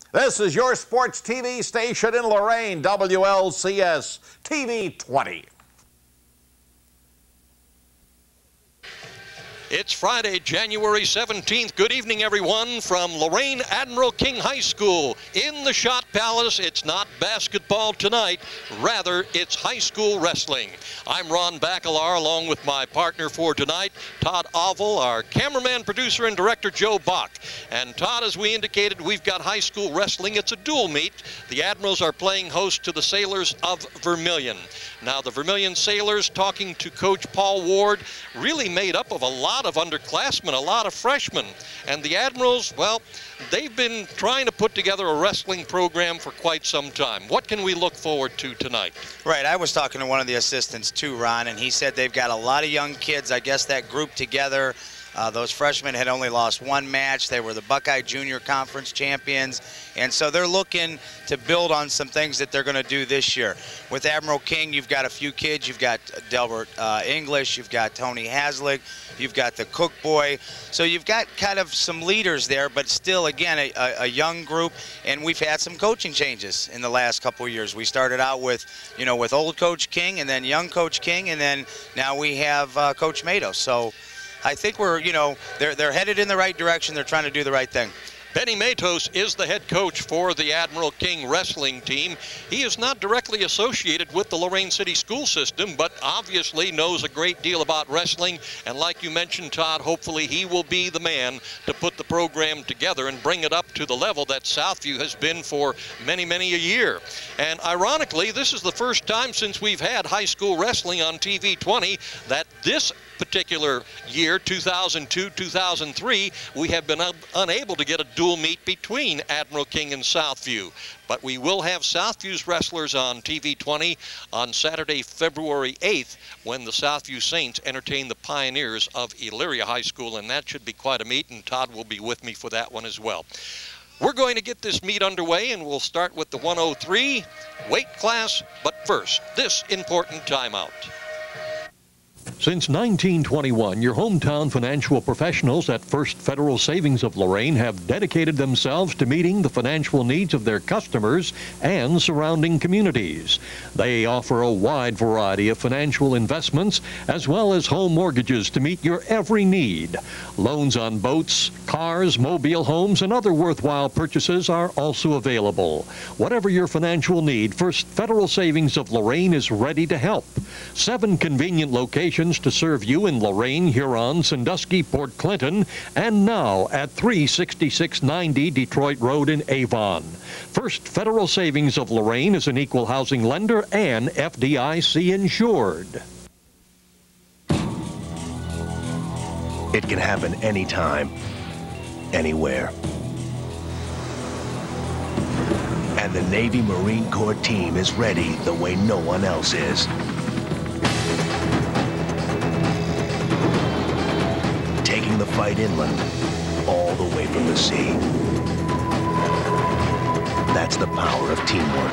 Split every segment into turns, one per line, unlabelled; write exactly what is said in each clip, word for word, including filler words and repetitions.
This is your sports T V station in Lorain, W L C S T V twenty.
It's Friday, January seventeenth. Good evening, everyone, from Lorain Admiral King High School. In the Shot Palace, it's not basketball tonight. Rather, it's high school wrestling. I'm Ron Bacalar, along with my partner for tonight, Todd Oval, our cameraman, producer, and director, Joe Bach. And Todd, as we indicated, we've got high school wrestling. It's a dual meet. The Admirals are playing host to the Sailors of Vermilion. Now, the Vermilion Sailors, talking to Coach Paul Ward, really made up of a lot of underclassmen, a lot of freshmen. And the Admirals, well, they've been trying to put together a wrestling program for quite some time. What can we look forward to tonight?
Right, I was talking to one of the assistants too, Ron, and he said they've got a lot of young kids, I guess, that grouped together. Uh, those freshmen had only lost one match. They were the Buckeye Junior Conference champions, and so they're looking to build on some things that they're going to do this year. With Admiral King, you've got a few kids. You've got Delbert uh, English, you've got Tony Haslick, you've got the Cook Boy. So you've got kind of some leaders there, but still, again, a, a, a young group, and we've had some coaching changes in the last couple of years. We started out with, you know, with old Coach King, and then young Coach King, and then now we have uh, Coach Matos. So I think we're, you know, they're, they're headed in the right direction. They're trying to do the right thing.
Benny Matos is the head coach for the Admiral King wrestling team. He is not directly associated with the Lorain City school system, but obviously knows a great deal about wrestling. And like you mentioned, Todd, hopefully he will be the man to put the program together and bring it up to the level that Southview has been for many, many a year. And ironically, this is the first time since we've had high school wrestling on T V twenty that this particular year, two thousand two, two thousand three, we have been unable to get a dual meet between Admiral King and Southview. But we will have Southview's wrestlers on T V twenty on Saturday, February eighth, when the Southview Saints entertain the Pioneers of Elyria High School, and that should be quite a meet, and Todd will be with me for that one as well. We're going to get this meet underway, and we'll start with the one oh three weight class, but first, this important timeout.
Since nineteen twenty-one, your hometown financial professionals at First Federal Savings of Lorain have dedicated themselves to meeting the financial needs of their customers and surrounding communities. They offer a wide variety of financial investments as well as home mortgages to meet your every need. Loans on boats, cars, mobile homes, and other worthwhile purchases are also available. Whatever your financial need, First Federal Savings of Lorain is ready to help. Seven convenient locations to serve you in Lorain, Huron, Sandusky, Port Clinton, and now at three sixty-six ninety Detroit Road in Avon. First Federal Savings of Lorain is an equal housing lender and F D I C insured.
It can happen anytime, anywhere. And the Navy Marine Corps team is ready the way no one else is. Taking the fight inland, all the way from the sea. That's the power of teamwork.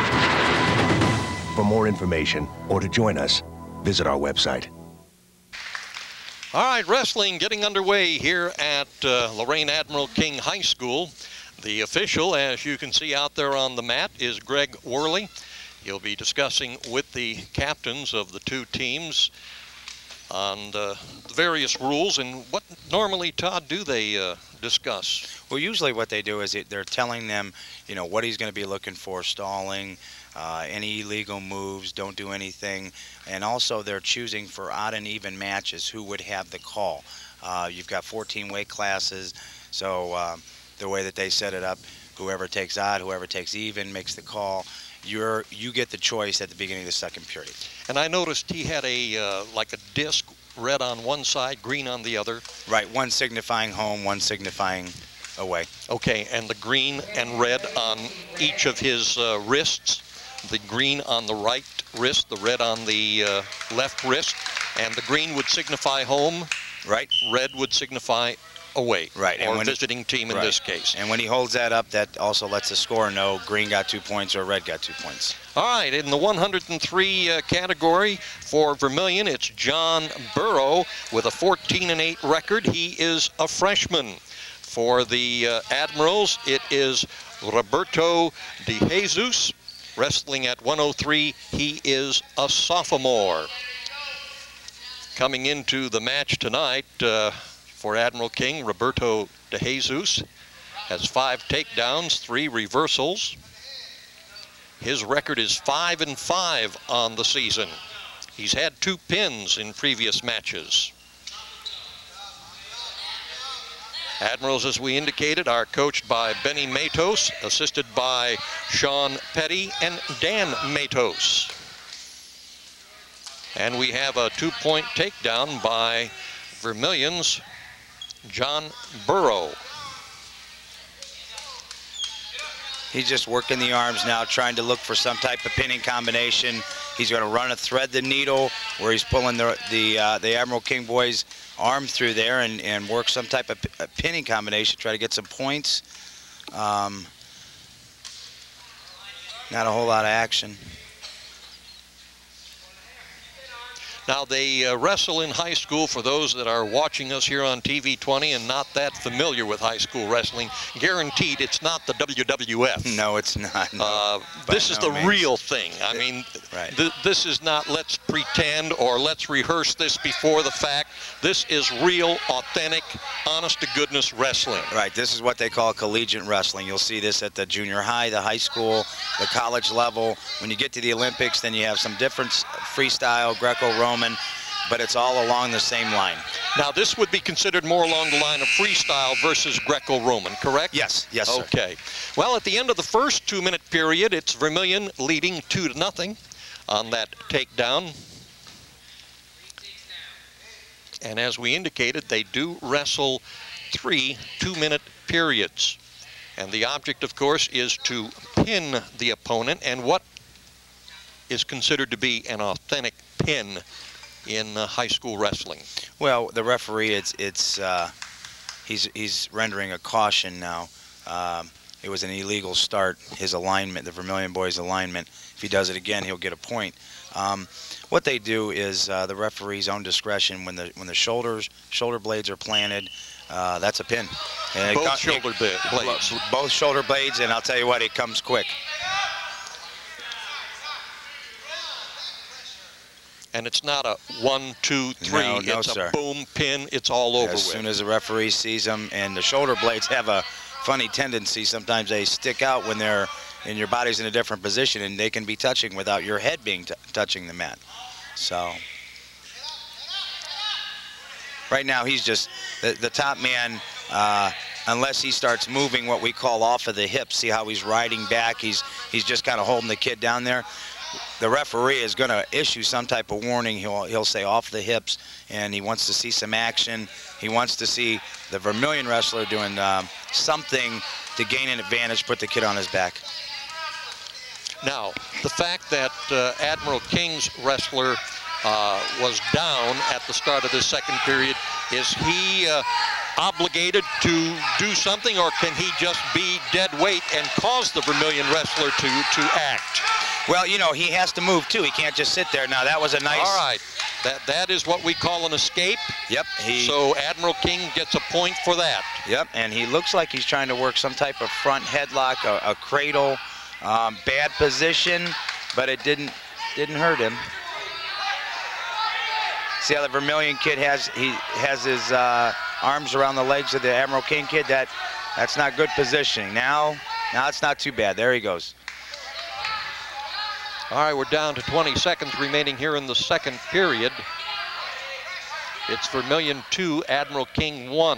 For more information or to join us, visit our website.
All right, wrestling getting underway here at uh, Lorain Admiral King High School. The official, as you can see out there on the mat, is Greg Worley. He'll be discussing with the captains of the two teams on uh, the various rules. And what normally, Todd, do they uh, discuss?
Well, usually what they do is it, they're telling them, you know, what he's going to be looking for, stalling, uh, any illegal moves, don't do anything. And also they're choosing for odd and even matches who would have the call. Uh, you've got fourteen weight classes, so uh, the way that they set it up, whoever takes odd, whoever takes even makes the call. You're, you get the choice at the beginning of the second period.
And I noticed he had a uh, like a disc, red on one side, green on the other.
Right, one signifying home, one signifying away.
Okay, and the green and red on each of his uh, wrists. The green on the right wrist, the red on the uh, left wrist, and the green would signify home.
Right.
Red would signify away.
Right.
Or
and when
visiting
he,
team in
right.
this case.
And when he holds that up, that also lets the scorer know green got two points or red got two points.
All right, in the one hundred three uh, category for Vermilion, it's John Burrow with a fourteen and eight record. He is a freshman. For the uh, Admirals, it is Roberto De Jesus, wrestling at one oh three. He is a sophomore. Coming into the match tonight uh, for Admiral King, Roberto De Jesus has five takedowns, three reversals. His record is five and five on the season. He's had two pins in previous matches. Admirals, as we indicated, are coached by Benny Matos, assisted by Sean Petty and Dan Matos. And we have a two-point takedown by Vermilion's John Burrow.
He's just working the arms now, trying to look for some type of pinning combination. He's going to run a thread the needle where he's pulling the the, uh, the Admiral King boys' arm through there and, and work some type of a pinning combination, try to get some points. Um, not a whole lot of action.
Now, they uh, wrestle in high school. For those that are watching us here on T V twenty and not that familiar with high school wrestling, guaranteed it's not the W W F.
No, it's not. No,
uh, this is
no
the
means.
real thing. I mean,
right.
th this is not let's pretend or let's rehearse this before the fact. This is real, authentic, honest-to-goodness wrestling.
Right. This is what they call collegiate wrestling. You'll see this at the junior high, the high school, the college level. When you get to the Olympics, then you have some different freestyle, Greco-Roman, but it's all along the same line.
Now, this would be considered more along the line of freestyle versus Greco-Roman, correct?
Yes, yes, sir.
Okay. Well, at the end of the first two-minute period, it's Vermilion leading two to nothing on that takedown. And as we indicated, they do wrestle three two-minute periods. And the object, of course, is to pin the opponent, and what is considered to be an authentic pin in uh, high school wrestling.
Well, the referee, it's it's uh, he's he's rendering a caution now. Um, it was an illegal start. His alignment, the Vermilion boys' alignment. If he does it again, he'll get a point. Um, what they do is uh, the referee's own discretion. When the when the shoulders shoulder blades are planted, uh, that's a pin. And
both
it,
shoulder
it,
blades.
Both shoulder blades, and I'll tell you what, it comes quick.
And it's not a one, two, three.
No, no,
it's
sir.
a boom pin. It's all over
As
with.
soon as the referee sees them, and the shoulder blades have a funny tendency. Sometimes they stick out when they're and your body's in a different position, and they can be touching without your head being t touching the mat. So right now he's just the, the top man. Uh, unless he starts moving what we call off of the hips, see how he's riding back. He's he's just kind of holding the kid down there. The referee is going to issue some type of warning. He'll he'll say off the hips, and he wants to see some action. He wants to see the Vermilion wrestler doing um, something to gain an advantage, put the kid on his back.
Now, the fact that uh, Admiral King's wrestler uh, was down at the start of this second period, is he uh, obligated to do something, or can he just be dead weight and cause the Vermilion wrestler to, to act?
Well, you know, he has to move too. He can't just sit there. Now, that was a nice...
All right. That, that is what we call an escape.
Yep. He...
So Admiral King gets a point for that.
Yep, and he looks like he's trying to work some type of front headlock, a, a cradle. Um, bad position, but it didn't didn't hurt him. See how the Vermilion kid has he has his uh, arms around the legs of the Admiral King kid. That that's not good positioning. Now now it's not too bad. There he goes.
All right, we're down to twenty seconds remaining here in the second period. It's Vermilion two, Admiral King one.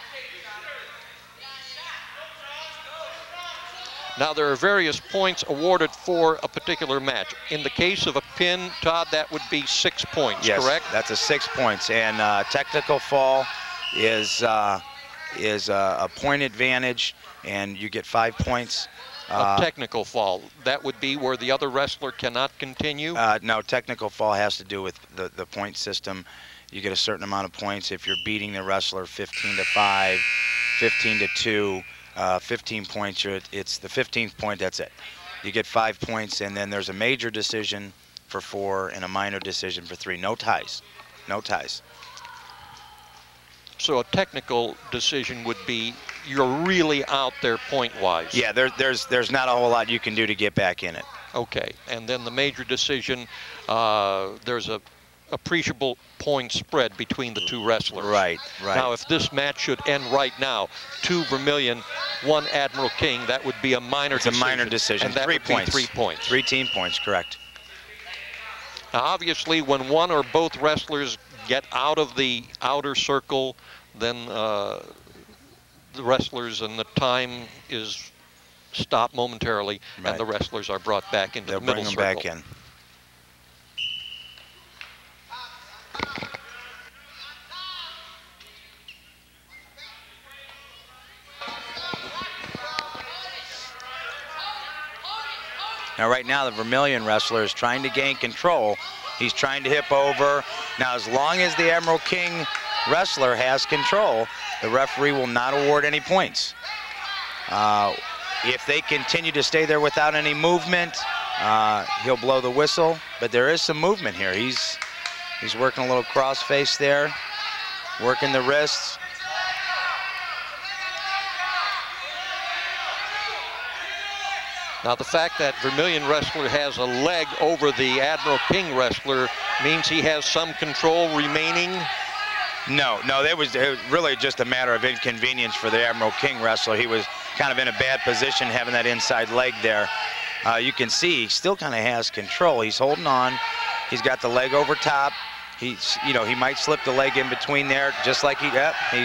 Now, there are various points awarded for a particular match. In the case of a pin, Todd, that would be six points,
yes,
correct?
That's a six points. And uh, technical fall is uh, is uh, a point advantage, and you get five points.
Uh, a technical fall, that would be where the other wrestler cannot continue?
Uh, no, technical fall has to do with the, the point system. You get a certain amount of points if you're beating the wrestler fifteen to five, fifteen to two. Uh, fifteen points, it's the fifteenth point, that's it. You get five points, and then there's a major decision for four and a minor decision for three. No ties. No ties.
So a technical decision would be you're really out there point-wise.
Yeah, there, there's there's not a whole lot you can do to get back in it.
Okay, and then the major decision, uh, there's a appreciable point spread between the two wrestlers.
Right, right.
Now, if this match should end right now, two Vermilion, one Admiral King, that would be a minor
it's
decision.
a minor decision.
And that
three
would be
points.
three points.
Three team points, correct.
Now, obviously, when one or both wrestlers get out of the outer circle, then uh, the wrestlers and the time is stopped momentarily,
right.
and the wrestlers are brought back into
They'll
the middle
bring them
circle.
back in. Now, right now, the Vermilion wrestler is trying to gain control. He's trying to hip over. Now, as long as the Admiral King wrestler has control, the referee will not award any points. Uh, if they continue to stay there without any movement, uh, he'll blow the whistle. But there is some movement here. He's, he's working a little cross-face there, working the wrists.
Now, the fact that Vermilion wrestler has a leg over the Admiral King wrestler means he has some control remaining?
No, no, it was, it was really just a matter of inconvenience for the Admiral King wrestler. He was kind of in a bad position having that inside leg there. Uh, you can see he still kind of has control. He's holding on. He's got the leg over top. He's, you know, he might slip the leg in between there, just like he, yep, he,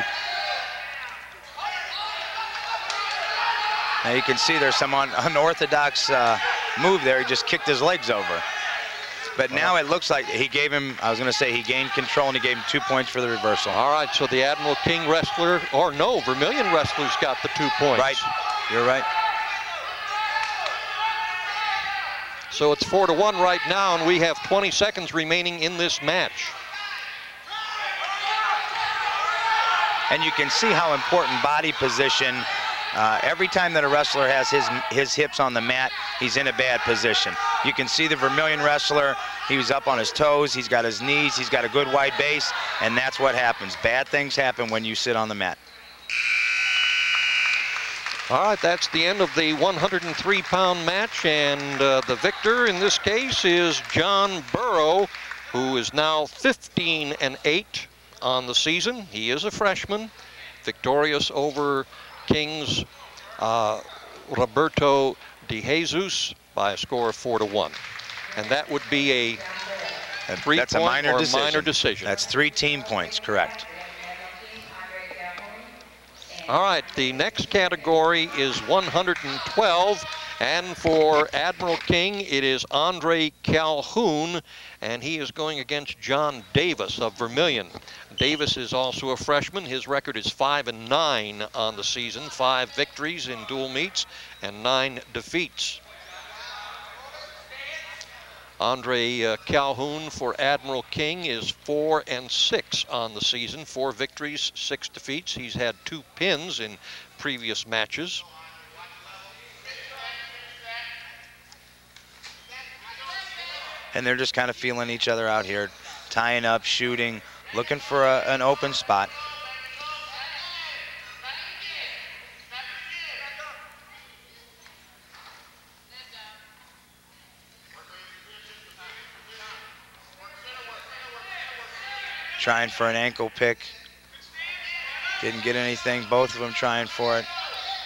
now you can see there's some un unorthodox uh, move there. He just kicked his legs over. But now it looks like he gave him, I was going to say he gained control and he gave him two points for the reversal.
All right, so the Admiral King wrestler, or no, Vermilion wrestler's got the two points.
Right, you're right.
So it's four to one right now, and we have twenty seconds remaining in this match.
And you can see how important body position. Uh, every time that a wrestler has his his hips on the mat, he's in a bad position. You can see the Vermilion wrestler, he was up on his toes, he's got his knees, he's got a good wide base, and that's what happens. Bad things happen when you sit on the mat.
All right, that's the end of the one hundred three pound match, and uh, the victor in this case is John Burrow, who is now fifteen and eight on the season. He is a freshman, victorious over King's uh, Roberto De Jesus by a score of four to one, and that would be a three
That's a
point
minor
or
decision.
minor decision.
That's three team points, correct.
All right, the next category is one hundred twelve, and for Admiral King, it is Andre Calhoun, and he is going against John Davis of Vermilion. Davis is also a freshman. His record is five and nine on the season, five victories in dual meets and nine defeats. Andre uh, Calhoun for Admiral King is four and six on the season, four victories, six defeats. He's had two pins in previous matches.
And they're just kind of feeling each other out here, tying up, shooting, looking for a, an open spot. Trying for an ankle pick. Didn't get anything, both of them trying for it.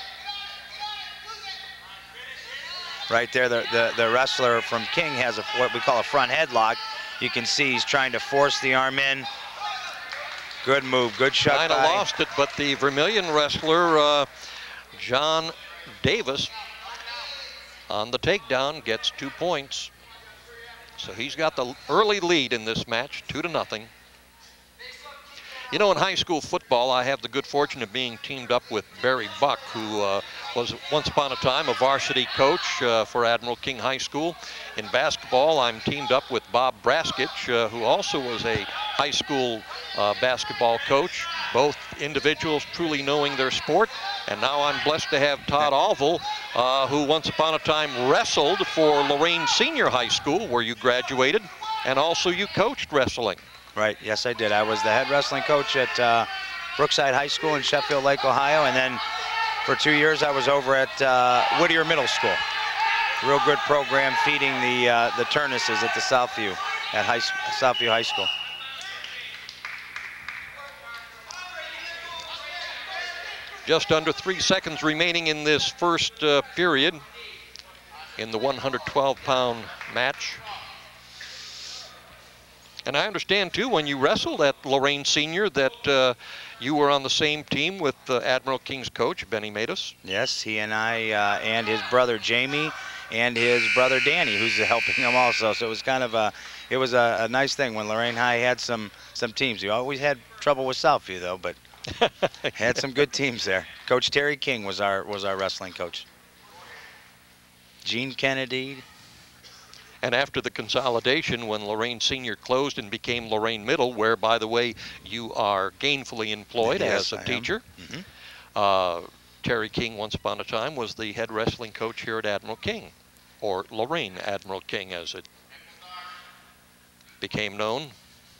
Right there, the, the, the wrestler from King has a, what we call a front headlock. You can see he's trying to force the arm in. Good move, good shot
Kind of
by.
lost it, but the Vermilion wrestler, uh, John Davis, on the takedown, gets two points. So he's got the early lead in this match, two to nothing. You know, in high school football, I have the good fortune of being teamed up with Barry Buck, who uh, was once upon a time a varsity coach uh, for Admiral King High School. In basketball, I'm teamed up with Bob Braskich, uh, who also was a high school uh, basketball coach, both individuals truly knowing their sport. And now I'm blessed to have Todd Alville, uh, who once upon a time wrestled for Lorain Senior High School, where you graduated, and also you coached wrestling.
Right, yes I did. I was the head wrestling coach at uh, Brookside High School in Sheffield Lake, Ohio, and then for two years I was over at uh, Whittier Middle School. Real good program feeding the uh, the Turnises at the Southview at high, Southview High School.
Just under three seconds remaining in this first uh, period in the one hundred twelve pound match. And I understand too, when you wrestled at Lorain Senior, that uh, you were on the same team with uh, Admiral King's coach, Benny Matus.
Yes, he and I uh, and his brother Jamie and his brother Danny, who's helping him also. So it was kind of a, it was a, a nice thing when Lorain High had some some teams. We always had trouble with Southview though, but had some good teams there. Coach Terry King was our was our wrestling coach. Gene Kennedy.
And after the consolidation, when Lorain Senior closed and became Lorain Middle, where, by the way, you are gainfully employed
yes,
as a
I
teacher,
mm-hmm.
uh, Terry King, once upon a time, was the head wrestling coach here at Admiral King, or Lorain Admiral King, as it became known.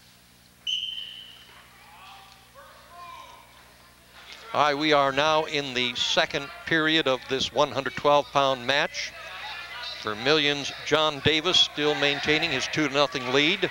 All right, we are now in the second period of this one hundred twelve pound match. Vermilion's John Davis still maintaining his two to nothing lead.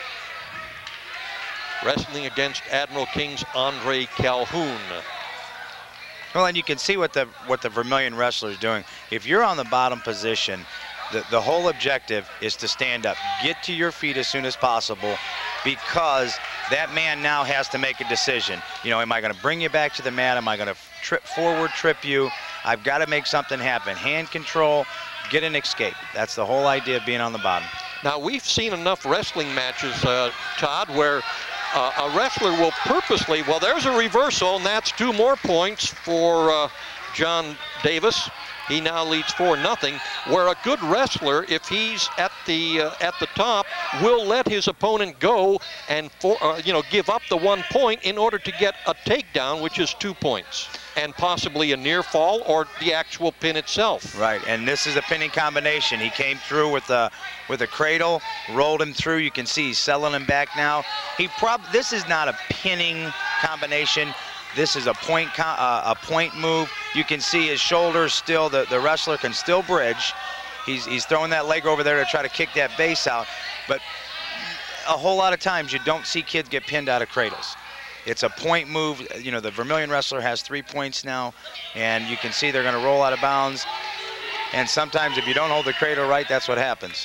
Wrestling against Admiral King's Andre Calhoun.
Well, and you can see what the what the Vermilion wrestler is doing. If you're on the bottom position, the, the whole objective is to stand up. Get to your feet as soon as possible, because that man now has to make a decision. You know, am I going to bring you back to the mat? Am I going to trip forward, trip you? I've got to make something happen. Hand control, get an escape. That's the whole idea of being on the bottom.
Now, we've seen enough wrestling matches, uh, Todd, where uh, a wrestler will purposely, well, there's a reversal, and that's two more points for uh, John Davis. He now leads four nothing, where a good wrestler, if he's at the uh, at the top, will let his opponent go and for, uh, you know, give up the one point in order to get a takedown, which is two points, and possibly a near fall or the actual pin itself.
Right, and this is a pinning combination. He came through with a with a cradle, rolled him through. You can see he's selling him back now. He prob this is not a pinning combination. This is a point uh, a point move. You can see his shoulders still. The, the wrestler can still bridge. He's, he's throwing that leg over there to try to kick that base out. But a whole lot of times you don't see kids get pinned out of cradles. It's a point move. You know, the Vermilion wrestler has three points now, and you can see they're going to roll out of bounds. And sometimes if you don't hold the cradle right, that's what happens.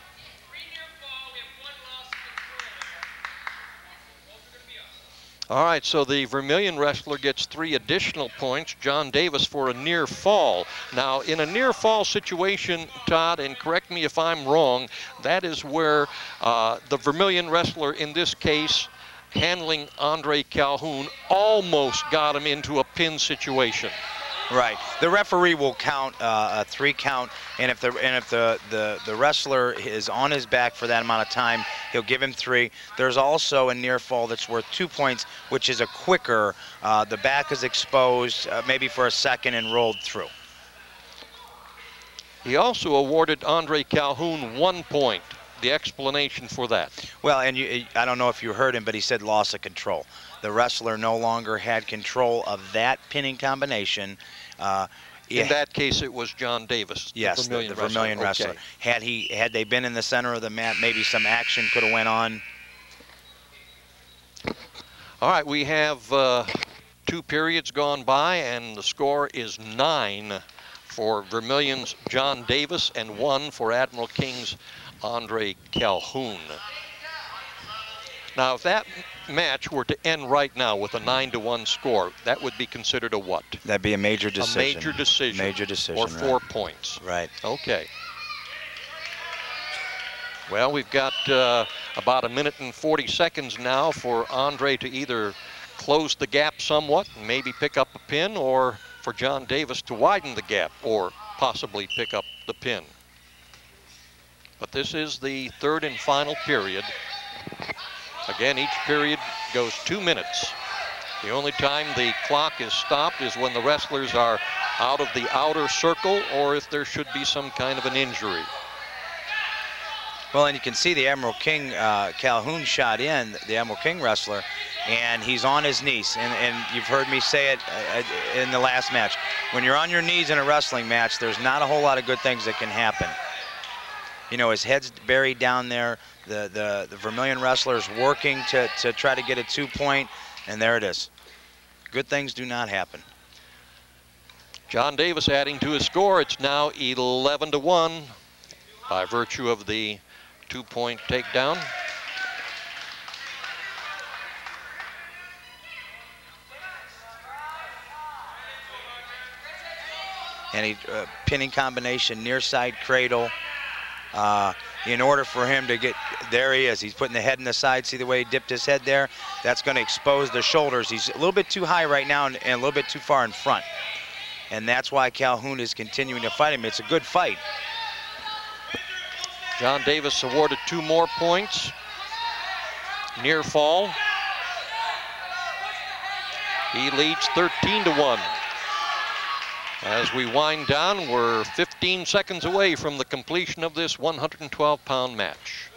All right, so the Vermilion wrestler gets three additional points. John Davis for a near fall. Now, in a near fall situation, Todd, and correct me if I'm wrong, that is where uh, the Vermilion wrestler, in this case, handling Andre Calhoun, almost got him into a pin situation.
Right. The referee will count uh, a three count, and if the and if the, the the wrestler is on his back for that amount of time, he'll give him three. There's also a near fall that's worth two points, which is a quicker. Uh, the back is exposed, uh, maybe for a second, and rolled through.
He also awarded Andre Calhoun one point. The explanation for that?
Well, and you, I don't know if you heard him, but he said loss of control. The wrestler no longer had control of that pinning combination. Uh,
in that case, it was John Davis.
Yes,
the Vermilion
the, the
wrestler.
Vermilion wrestler.
Okay.
Had he had they been in the center of the mat, maybe some action could have went on.
All right, we have uh, two periods gone by, and the score is nine for Vermilion's John Davis and one for Admiral King's Andre Calhoun. Now, if that match were to end right now with a nine to one score, that would be considered a what?
That'd be a major decision.
A major decision.
Major decision.
Or four
right.
points.
Right.
Okay. Well, we've got uh, about a minute and forty seconds now for Andre to either close the gap somewhat and maybe pick up a pin, or for John Davis to widen the gap or possibly pick up the pin. But this is the third and final period. Again, each period goes two minutes. The only time the clock is stopped is when the wrestlers are out of the outer circle or if there should be some kind of an injury.
Well, and you can see the Admiral King uh, Calhoun shot in, the Admiral King wrestler, and he's on his knees. And, and you've heard me say it uh, in the last match. When you're on your knees in a wrestling match, there's not a whole lot of good things that can happen. You know, his head's buried down there. The, the, the Vermilion wrestler is working to, to try to get a two-point, and there it is. Good things do not happen.
John Davis adding to his score. It's now eleven to one by virtue of the two-point takedown.
And he uh, pinning combination, near side cradle. Uh, in order for him to get, there he is. He's putting the head in the side. See the way he dipped his head there? That's going to expose the shoulders. He's a little bit too high right now and, and a little bit too far in front. And that's why Calhoun is continuing to fight him. It's a good fight.
John Davis awarded two more points. Near fall. He leads thirteen to one. As we wind down, we're fifteen seconds away from the completion of this one hundred twelve pound match.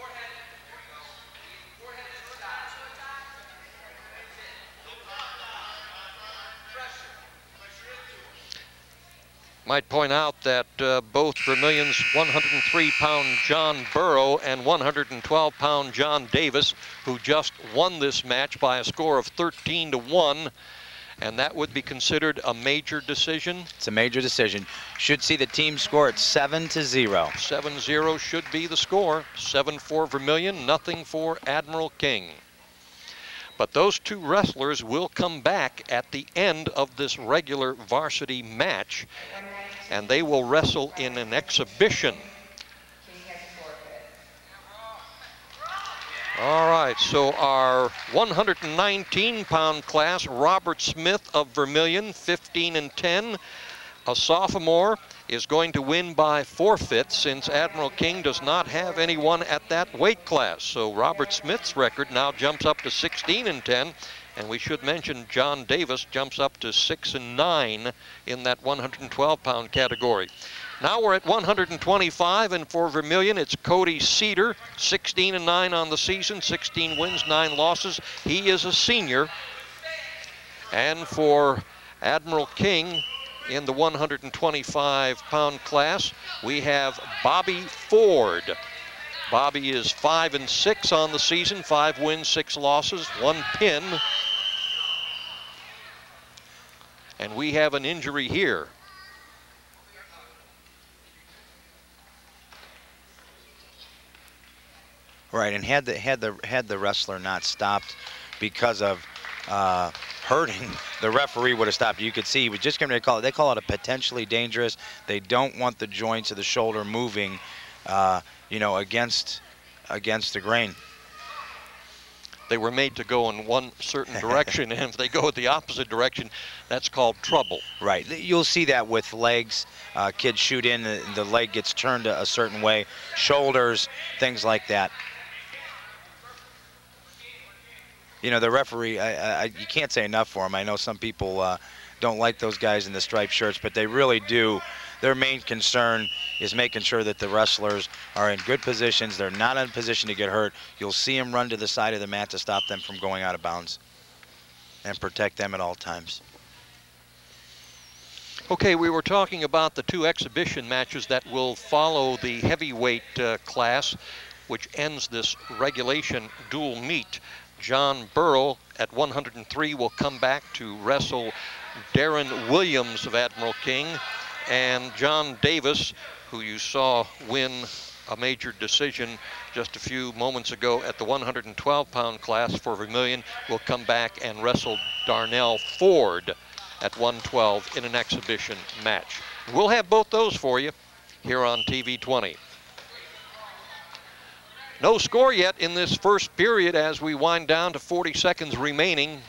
Might point out that uh, both Vermilion's one hundred three pound John Burrow and one hundred twelve pound John Davis, who just won this match by a score of thirteen to one, and that would be considered a major decision.
It's a major decision. Should see the team score at seven to zero.
seven zero should be the score. seven for Vermilion, nothing for Admiral King. But those two wrestlers will come back at the end of this regular varsity match, and they will wrestle in an exhibition. All right, so our one hundred nineteen pound class, Robert Smith of Vermilion, fifteen and ten, a sophomore, is going to win by forfeit since Admiral King does not have anyone at that weight class. So Robert Smith's record now jumps up to sixteen and ten, and we should mention John Davis jumps up to six and nine in that one hundred twelve pound category. Now we're at one hundred twenty-five, and for Vermilion, it's Cody Cedar, sixteen and nine on the season, sixteen wins, nine losses. He is a senior. And for Admiral King, in the one hundred twenty-five pound class, we have Bobby Ford. Bobby is five and six on the season, five wins, six losses, one pin. And we have an injury here.
Right, and had the had the had the wrestler not stopped because of uh, hurting, the referee would have stopped. You could see he was just going to call it. They call it a potentially dangerous. They don't want the joints of the shoulder moving, uh, you know, against against the grain.
They were made to go in one certain direction, and if they go the opposite direction, that's called trouble.
Right. You'll see that with legs. Uh, kids shoot in, the, the leg gets turned a, a certain way. Shoulders, things like that. You know, the referee, I, I, you can't say enough for him. I know some people uh, don't like those guys in the striped shirts, but they really do. Their main concern is making sure that the wrestlers are in good positions. They're not in a position to get hurt. You'll see them run to the side of the mat to stop them from going out of bounds and protect them at all times.
Okay, we were talking about the two exhibition matches that will follow the heavyweight uh, class, which ends this regulation dual meet. John Burrow at one hundred three will come back to wrestle Darren Williams of Admiral King, and John Davis, who you saw win a major decision just a few moments ago at the one hundred twelve pound class for Vermilion, will come back and wrestle Darnell Ford at one twelve in an exhibition match. We'll have both those for you here on T V twenty. No score yet in this first period as we wind down to forty seconds remaining.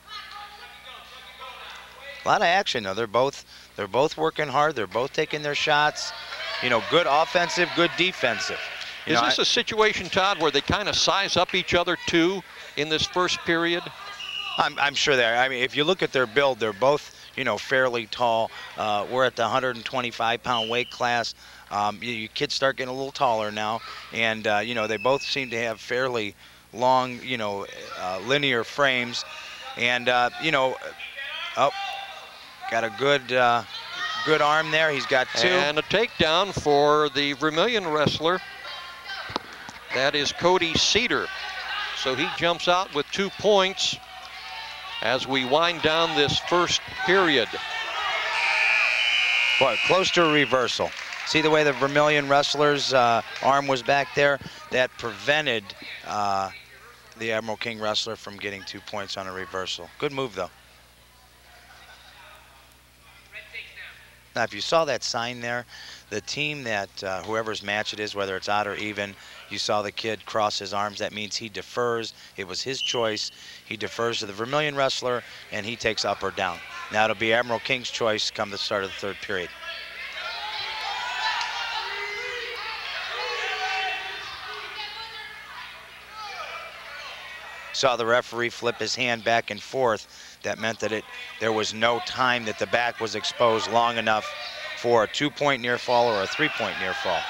A lot of action though. They're both they're both working hard. They're both taking their shots. You know, good offensive, good defensive. You
Is
know,
this
I,
a situation, Todd, where they kind of size up each other too in this first period?
I'm, I'm sure they are. I mean, if you look at their build, they're both, you know, fairly tall. Uh, we're at the one hundred twenty-five pound weight class. Um, you, you kids start getting a little taller now, and uh, you know, they both seem to have fairly long, you know, uh, linear frames. And, uh, you know, oh, got a good, uh, good arm there. He's got two.
And a takedown for the Vermilion wrestler. That is Cody Cedar. So he jumps out with two points as we wind down this first period.
Boy, close to a reversal. See the way the Vermilion wrestler's uh, arm was back there? That prevented uh, the Admiral King wrestler from getting two points on a reversal. Good move, though. Now, if you saw that sign there, the team that, uh, whoever's match it is, whether it's odd or even, you saw the kid cross his arms. That means he defers. It was his choice. He defers to the Vermilion wrestler, and he takes up or down. Now it'll be Admiral King's choice come the start of the third period. Saw the referee flip his hand back and forth. That meant that it there was no time that the back was exposed long enough for a two-point near fall or a three-point near fall.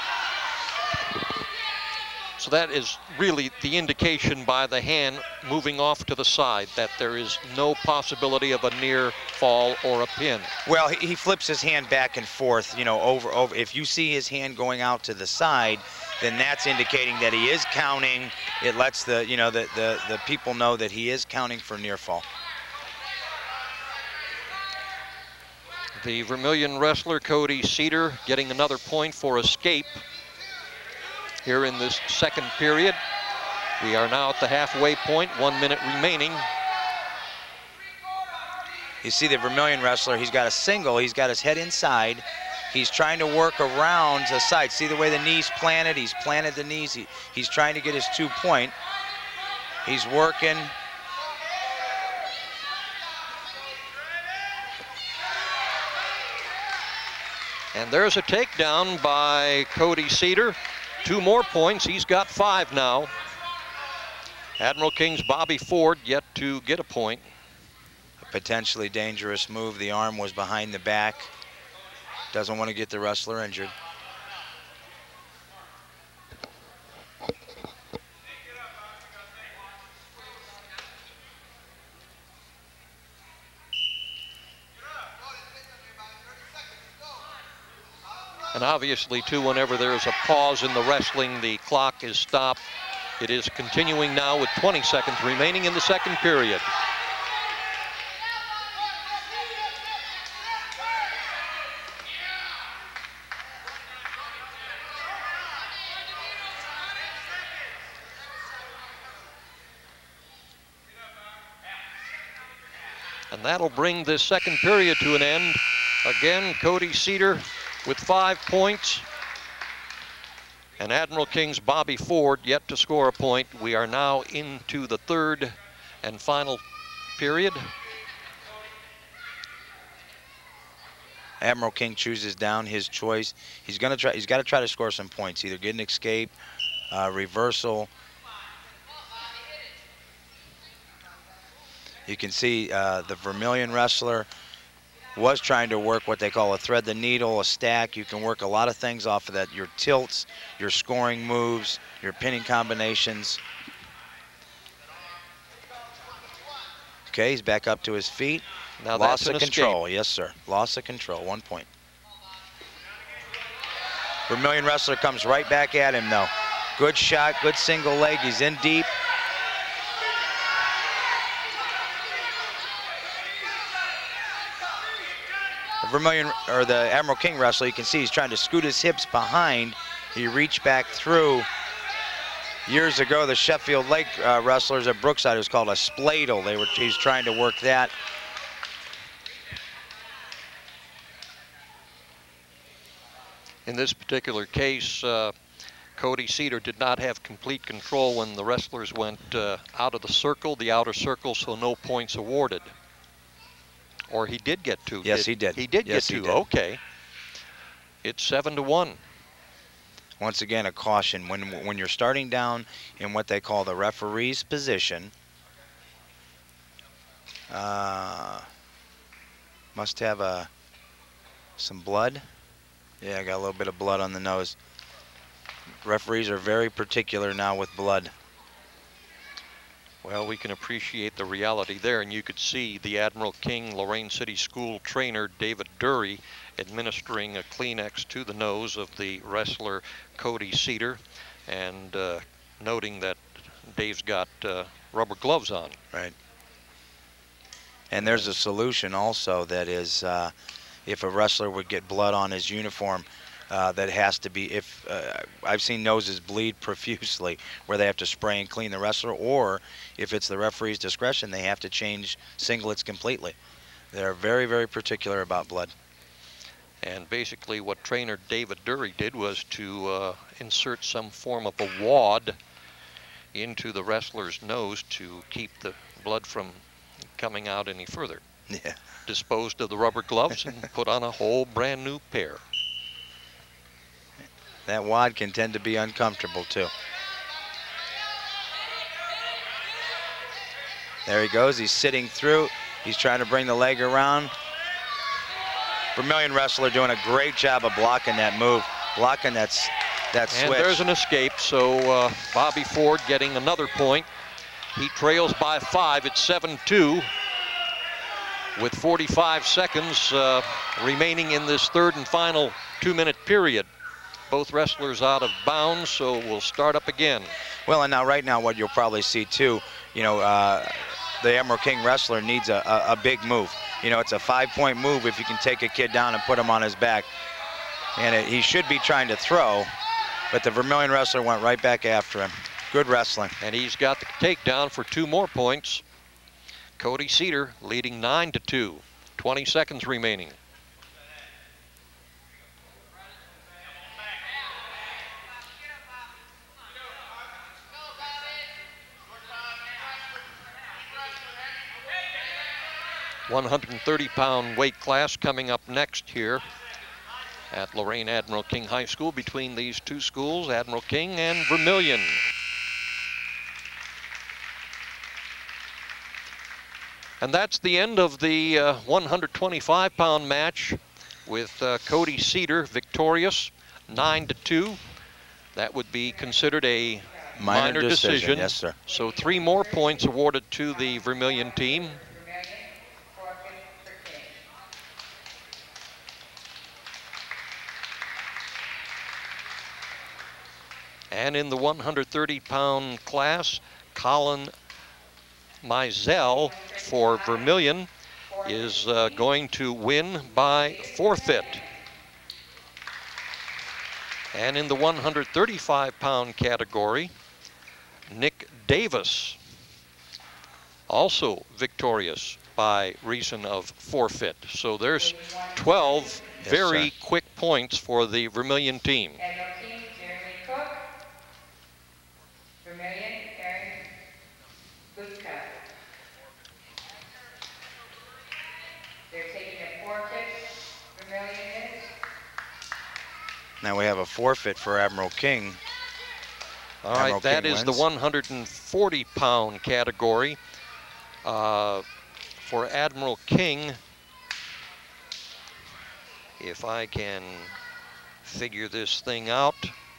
So that is really the indication by the hand moving off to the side that there is no possibility of a near fall or a pin.
Well, he, he flips his hand back and forth, you know, over, over. If you see his hand going out to the side, then that's indicating that he is counting. It lets the, you know, the, the, the people know that he is counting for near fall.
The Vermilion wrestler, Cody Cedar, getting another point for escape here in this second period. We are now at the halfway point, one minute remaining.
You see the Vermilion wrestler, he's got a single, he's got his head inside. He's trying to work around the side. See the way the knee's planted? He's planted the knees. He, he's trying to get his two point. He's working.
And there's a takedown by Cody Cedar. Two more points, he's got five now. Admiral King's Bobby Ford yet to get a point.
A potentially dangerous move. The arm was behind the back. Doesn't want to get the wrestler injured.
And obviously, too, whenever there is a pause in the wrestling, the clock is stopped. It is continuing now with twenty seconds remaining in the second period. And that'll bring this second period to an end. Again, Cody Cedar with five points. And Admiral King's Bobby Ford yet to score a point. We are now into the third and final period.
Admiral King chooses down his choice. He's gonna try. He's got to try to score some points. Either get an escape, uh, reversal. You can see uh, the Vermilion wrestler was trying to work what they call a thread the needle, a stack. You can work a lot of things off of that. Your tilts, your scoring moves, your pinning combinations. Okay, he's back up to his feet.
Now
Loss
that's
of
an
control,
escape.
yes sir. Loss of control, one point. Vermilion wrestler comes right back at him though. Good shot, good single leg, he's in deep. The Vermilion, or the Admiral King wrestler, you can see he's trying to scoot his hips behind. He reached back through. Years ago, the Sheffield Lake uh, wrestlers at Brookside, it was called a spladle. They were, he's trying to work that.
In this particular case, uh, Cody Cedar did not have complete control when the wrestlers went uh, out of the circle, the outer circle, so no points awarded. Or he did get two.
Yes,
did,
he did.
He did
yes,
get two.
He did.
Okay. It's seven to one.
Once again, a caution when when you're starting down in what they call the referee's position. Uh, must have a some blood. Yeah, I got a little bit of blood on the nose. Referees are very particular now with blood.
Well, we can appreciate the reality there, and you could see the Admiral King Lorain City School trainer David Dury administering a Kleenex to the nose of the wrestler Cody Cedar, and uh, noting that Dave's got uh, rubber gloves on.
Right. And there's a solution also, that is, uh, if a wrestler would get blood on his uniform, Uh, that has to be, if uh, I've seen noses bleed profusely where they have to spray and clean the wrestler, or if it's the referee's discretion, they have to change singlets completely. They're very, very particular about blood.
And basically what trainer David Dury did was to uh, insert some form of a wad into the wrestler's nose to keep the blood from coming out any further.
Yeah.
Disposed of the rubber gloves and put on a whole brand new pair.
That wad can tend to be uncomfortable too. There he goes, he's sitting through. He's trying to bring the leg around. Vermilion wrestler doing a great job of blocking that move, blocking that, that switch.
And there's an escape, so uh, Bobby Ford getting another point. He trails by five, it's seven two. With forty-five seconds uh, remaining in this third and final two-minute period. Both wrestlers out of bounds, so we'll start up again.
Well, and now right now what you'll probably see too, you know, uh, the Admiral King wrestler needs a, a, a big move. You know, it's a five-point move if you can take a kid down and put him on his back. And it, he should be trying to throw, but the Vermilion wrestler went right back after him. Good wrestling.
And he's got the takedown for two more points. Cody Cedar leading nine to two. twenty seconds remaining. one hundred thirty pound weight class coming up next here at Lorain Admiral King High School between these two schools, Admiral King and Vermilion. And that's the end of the uh, one hundred twenty-five pound match, with uh, Cody Cedar victorious, nine to two. That would be considered a minor,
minor decision.
decision.
Yes, sir.
So three more points awarded to the Vermilion team. And in the one hundred thirty pound class, Colin Mizell for Vermilion is uh, going to win by forfeit. And in the one hundred thirty-five pound category, Nick Davis, also victorious by reason of forfeit. So there's twelve
Yes,
very
sir.
quick points for the Vermilion team.
Now we have a forfeit for Admiral King.
All
Admiral
right, that
King
is
wins.
the one hundred forty pound category. Uh, for Admiral King, if I can figure this thing out,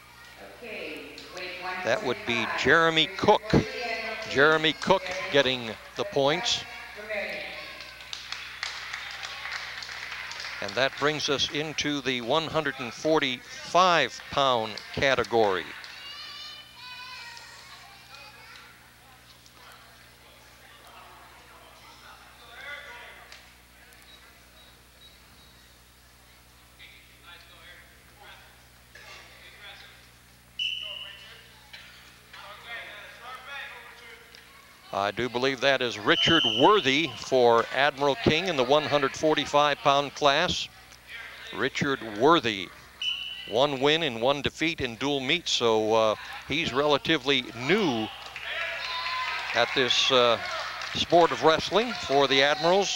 that would be Jeremy Cook. Jeremy Cook getting the points. And that brings us into the one hundred forty-five pound category. I do believe that is Richard Worthy for Admiral King in the one hundred forty-five pound class. Richard Worthy, one win and one defeat in dual meets, so uh, he's relatively new at this uh, sport of wrestling for the Admirals.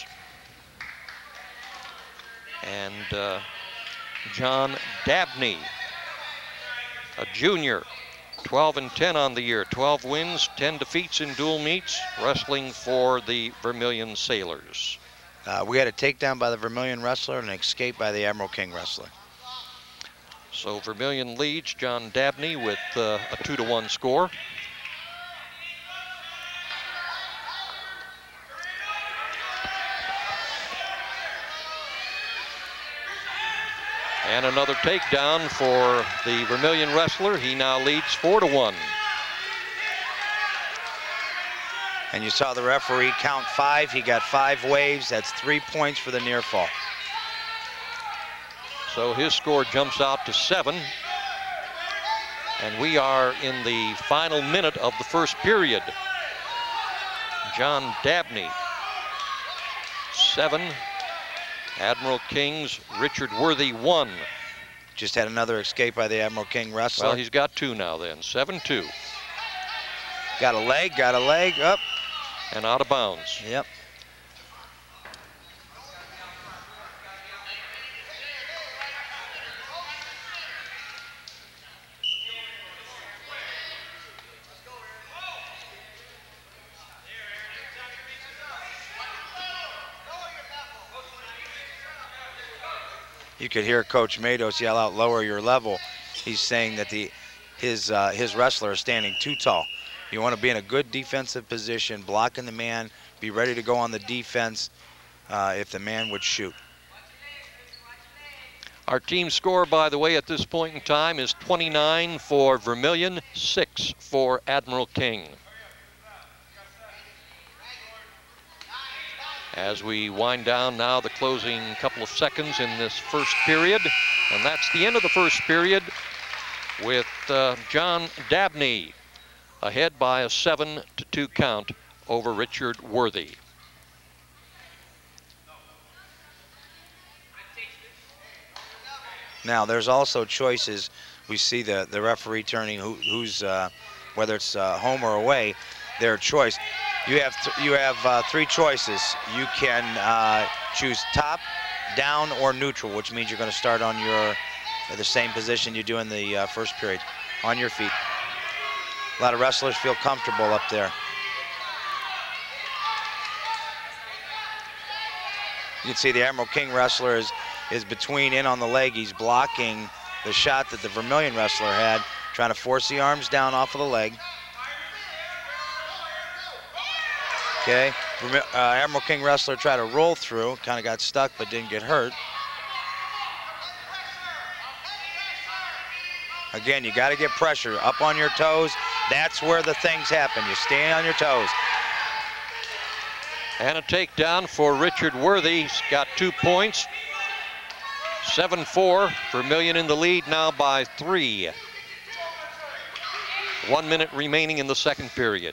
And uh, John Dabney, a junior, twelve and ten on the year, twelve wins, ten defeats in dual meets, wrestling for the Vermilion Sailors.
Uh, we had a takedown by the Vermilion wrestler and an escape by the Admiral King wrestler.
So Vermilion leads John Dabney with uh, a two to one score. And another takedown for the Vermilion wrestler. He now leads four to one.
And you saw the referee count five. He got five waves. That's three points for the near fall.
So his score jumps out to seven. And we are in the final minute of the first period. John Dabney, seven. Admiral King's Richard Worthy, one.
Just had another escape by the Admiral King wrestler.
Well, he's got two now then, seven two.
Got a leg, got a leg, up.
And out of bounds.
Yep. You could hear Coach Matos yell out, "Lower your level." He's saying that the his uh, his wrestler is standing too tall. You want to be in a good defensive position, blocking the man, be ready to go on the defense uh, if the man would shoot.
Our team score, by the way, at this point in time is twenty-nine for Vermilion, six for Admiral King. As we wind down now the closing couple of seconds in this first period. And that's the end of the first period with uh, John Dabney ahead by a seven to two count over Richard Worthy.
Now there's also choices. We see the, the referee turning who, who's, uh, whether it's uh, home or away, their choice. You have th you have uh, three choices. You can uh, choose top, down, or neutral, which means you're going to start on your the same position you do in the uh, first period, on your feet. A lot of wrestlers feel comfortable up there. You can see the Admiral King wrestler is is between in on the leg. He's blocking the shot that the Vermilion wrestler had, trying to force the arms down off of the leg. Okay, uh, Admiral King wrestler tried to roll through, kind of got stuck but didn't get hurt. Again, you got to get pressure up on your toes. That's where the things happen. You stay on your toes.
And a takedown for Richard Worthy. He's got two points. seven four, Vermilion in the lead now by three. One minute remaining in the second period.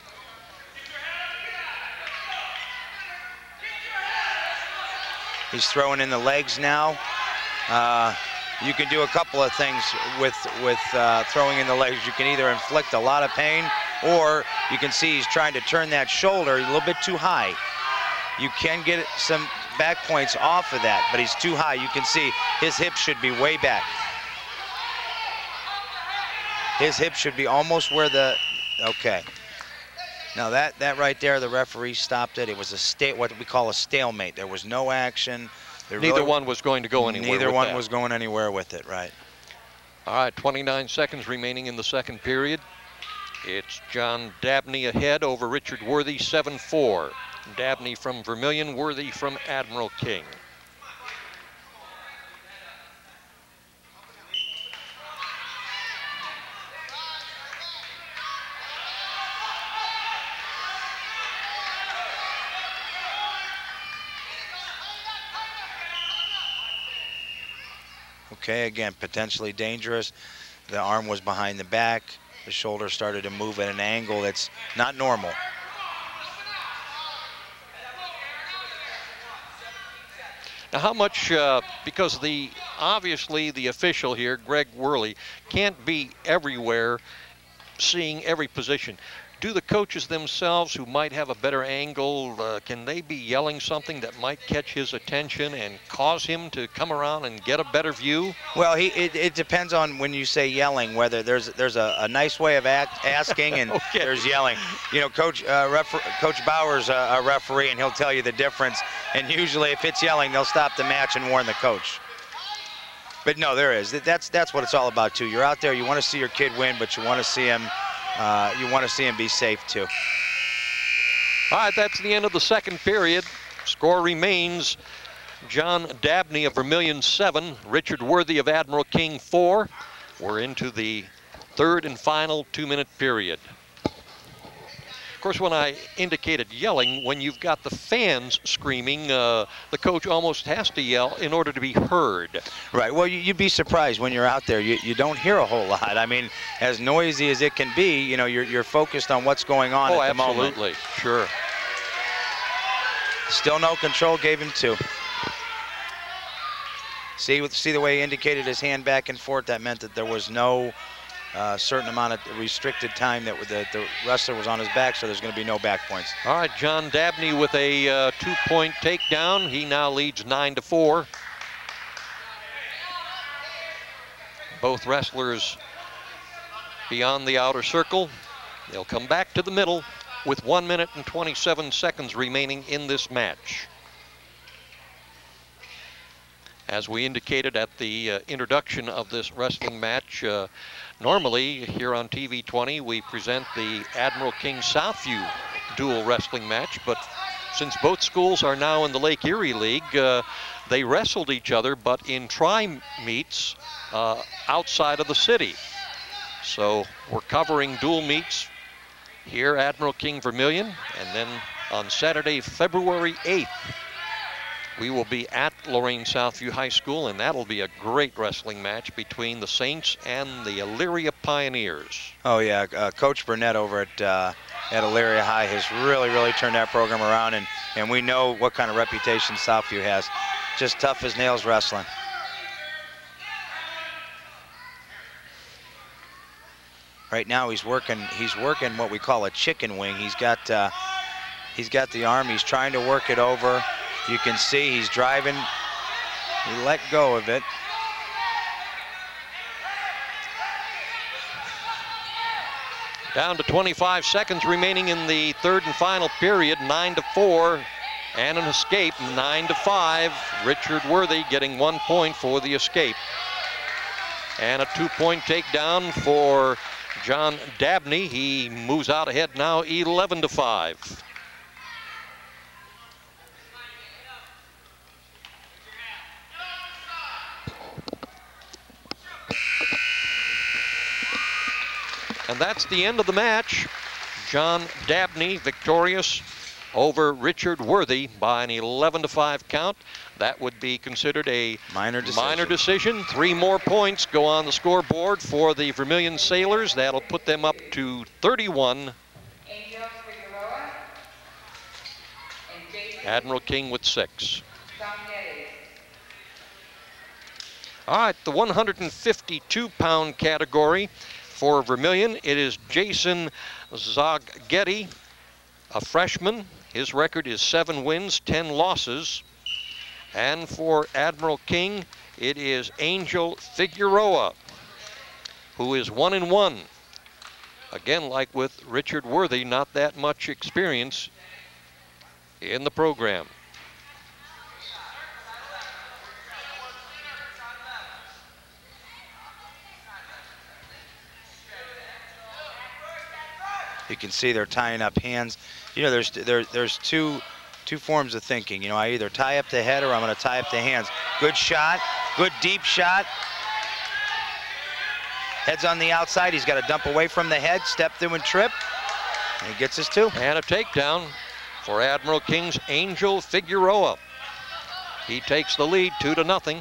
He's throwing in the legs now. Uh, you can do a couple of things with, with uh, throwing in the legs. You can either inflict a lot of pain, or you can see he's trying to turn that shoulder a little bit too high. You can get some back points off of that, but he's too high. You can see his hip should be way back. His hip should be almost where the, okay. Now that, that right there, the referee stopped it. It was a sta what we call a stalemate. There was no action. There
Neither
really,
one was going to go anywhere
Neither
with
one
that.
was going anywhere with it, right.
All right, twenty-nine seconds remaining in the second period. It's John Dabney ahead over Richard Worthy, seven four. Dabney from Vermilion, Worthy from Admiral King.
Okay, again, potentially dangerous. The arm was behind the back. The shoulder started to move at an angle that's not normal.
Now, how much, uh, because the obviously the official here, Greg Worley, can't be everywhere seeing every position. Do the coaches themselves, who might have a better angle, uh, can they be yelling something that might catch his attention and cause him to come around and get a better view?
Well, he, it, it depends on when you say yelling, whether there's there's a, a nice way of act, asking and
okay.
There's yelling. You know, Coach uh, refer, Coach Bauer's a, a referee, and he'll tell you the difference. And usually, if it's yelling, they'll stop the match and warn the coach. But no, there is. That's that's what it's all about too. You're out there, you want to see your kid win, but you want to see him. Uh, you want to see him be safe too.
All right, that's the end of the second period. Score remains John Dabney of Vermilion seven, Richard Worthy of Admiral King four. We're into the third and final two-minute period. Of course, when I indicated yelling, when you've got the fans screaming, uh, the coach almost has to yell in order to be heard.
Right. Well, you, you'd be surprised when you're out there. You, you don't hear a whole lot. I mean, as noisy as it can be, you know, you're, you're focused on what's going on
oh,
at the moment.
Oh, absolutely. Sure.
Still no control, gave him two. See, see the way he indicated his hand back and forth? That meant that there was no uh, certain amount of restricted time that the, the wrestler was on his back, so there's going to be no back points.
All right, John Dabney with a uh, two-point takedown. He now leads nine to four. Both wrestlers beyond the outer circle. They'll come back to the middle with one minute and twenty-seven seconds remaining in this match. As we indicated at the uh, introduction of this wrestling match, uh, normally here on T V twenty we present the Admiral King Southview dual wrestling match, but since both schools are now in the Lake Erie League, uh, they wrestled each other but in tri-meets uh, outside of the city. So we're covering dual meets here, Admiral King Vermilion, and then on Saturday, February eighth, we will be at Lorain Southview High School, and that'll be a great wrestling match between the Saints and the Elyria Pioneers.
Oh yeah, uh, Coach Burnett over at uh, at Elyria High has really, really turned that program around, and and we know what kind of reputation Southview has. Just tough as nails wrestling. Right now he's working. He's working what we call a chicken wing. He's got uh, he's got the arm. He's trying to work it over. You can see he's driving. He let go of it.
Down to twenty-five seconds remaining in the third and final period. Nine to four, and an escape. Nine to five. Richard Worthy getting one point for the escape, and a two-point takedown for John Dabney. He moves out ahead now, eleven to five. And that's the end of the match. John Dabney victorious over Richard Worthy by an eleven to five count. That would be considered a
minor decision.
minor decision. Three more points go on the scoreboard for the Vermilion Sailors. That'll put them up to thirty-one. Admiral King with six. All right, the one hundred fifty-two pound category. For Vermilion, it is Jason Zoggetti, a freshman. His record is seven wins, ten losses. And for Admiral King, it is Angel Figueroa, who is one and one. Again, like with Richard Worthy, not that much experience in the program.
You can see they're tying up hands. You know, there's there, there's two two forms of thinking. You know, I either tie up the head or I'm going to tie up the hands. Good shot, good deep shot. Head's on the outside. He's got to dump away from the head, step through and trip. And he gets his two.
And a takedown for Admiral King's Angel Figueroa. He takes the lead, two to nothing.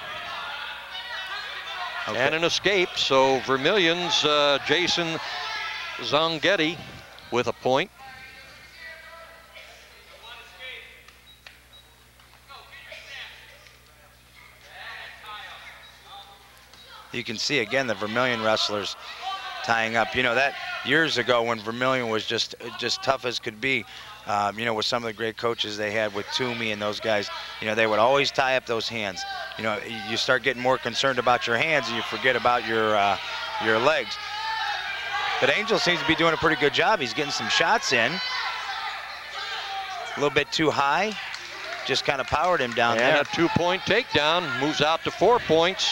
Okay. And an escape. So Vermilion's uh, Jason Zonghetti with a point.
You can see again the Vermilion wrestlers tying up. You know, that years ago when Vermilion was just just tough as could be, um, you know, with some of the great coaches they had with Toomey and those guys, you know, they would always tie up those hands. You know, you start getting more concerned about your hands and you forget about your uh, your legs. But Angel seems to be doing a pretty good job. He's getting some shots in. A little bit too high. Just kind of powered him down
and
there.
And a two-point takedown. Moves out to four points.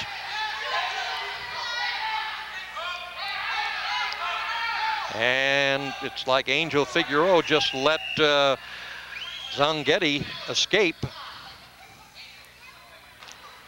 And it's like Angel Figueroa just let uh, Zonghetti escape.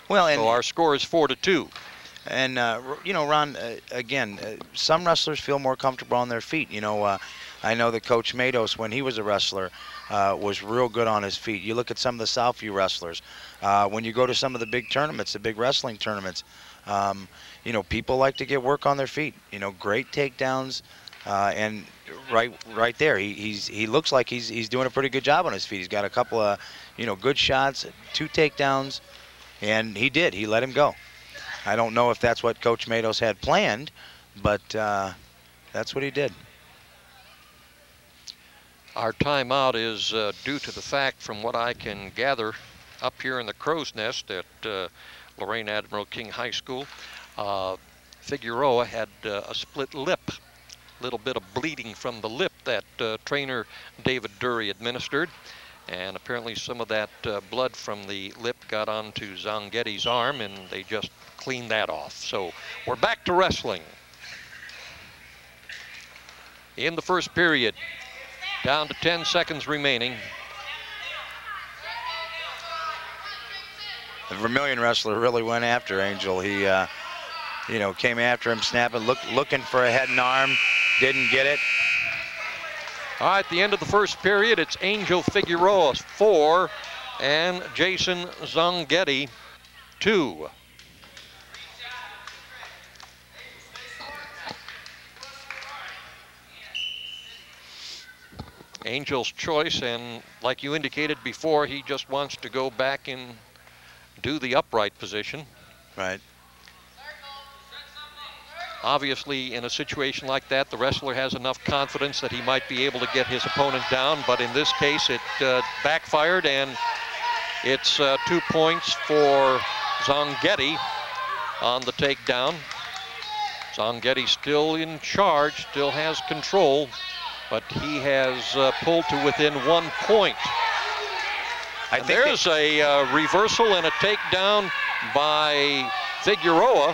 Well, and
so our score is four to two.
And, uh, you know, Ron, uh, again, uh, some wrestlers feel more comfortable on their feet. You know, uh, I know that Coach Matos, when he was a wrestler, uh, was real good on his feet. You look at some of the Southview wrestlers. Uh, when you go to some of the big tournaments, the big wrestling tournaments, um, you know, people like to get work on their feet. You know, great takedowns. Uh, and right right there, he, he's, he looks like he's, he's doing a pretty good job on his feet. He's got a couple of, you know, good shots, two takedowns, and he did. He let him go. I don't know if that's what Coach Matos had planned, but uh, that's what he did.
Our timeout is uh, due to the fact, from what I can gather, up here in the Crow's Nest at uh, Lorain Admiral King High School, uh, Figueroa had uh, a split lip, a little bit of bleeding from the lip that uh, trainer David Dury administered. And apparently some of that uh, blood from the lip got onto Zonghetti's arm, and they just cleaned that off. So we're back to wrestling. In the first period, down to ten seconds remaining.
The Vermilion wrestler really went after Angel. He, uh, you know, came after him, snapping, look, looking for a head and arm, didn't get it.
All right, at the end of the first period, it's Angel Figueroa four and Jason Zonghetti two. Angel's choice, and like you indicated before, he just wants to go back and do the upright position.
Right.
Obviously, in a situation like that, the wrestler has enough confidence that he might be able to get his opponent down, but in this case, it uh, backfired, and it's uh, two points for Zonghetti on the takedown. Zonghetti still in charge, still has control, but he has uh, pulled to within one point.
I
and
think
there's a uh, reversal and a takedown by Figueroa.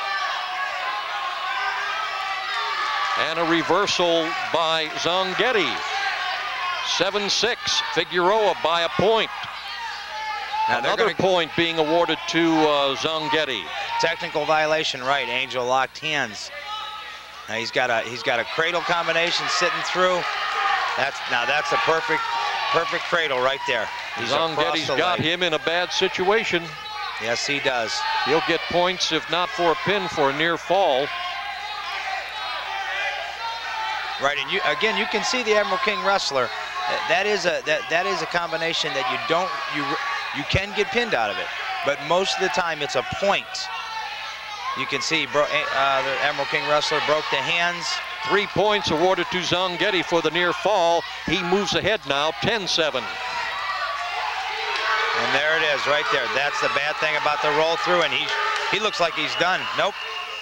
And a reversal by Zonghetti. seven six, Figueroa by a point.
Now
Another point being awarded to uh, Zonghetti.
Technical violation, right? Angel locked hands. Now he's got a he's got a cradle combination sitting through. That's now that's a perfect perfect cradle right there. He's
Zonghetti's got
leg.
him in a bad situation.
Yes, he does.
He'll get points if not for a pin for a near fall.
Right, and you again you can see the Admiral King wrestler. That is a that that is a combination that you don't you you can get pinned out of it, but most of the time it's a point. You can see bro, uh, the Admiral King wrestler broke the hands.
Three points awarded to Zonghetti for the near fall. He moves ahead now, ten seven.
And there it is, right there. That's the bad thing about the roll through, and he he looks like he's done. Nope.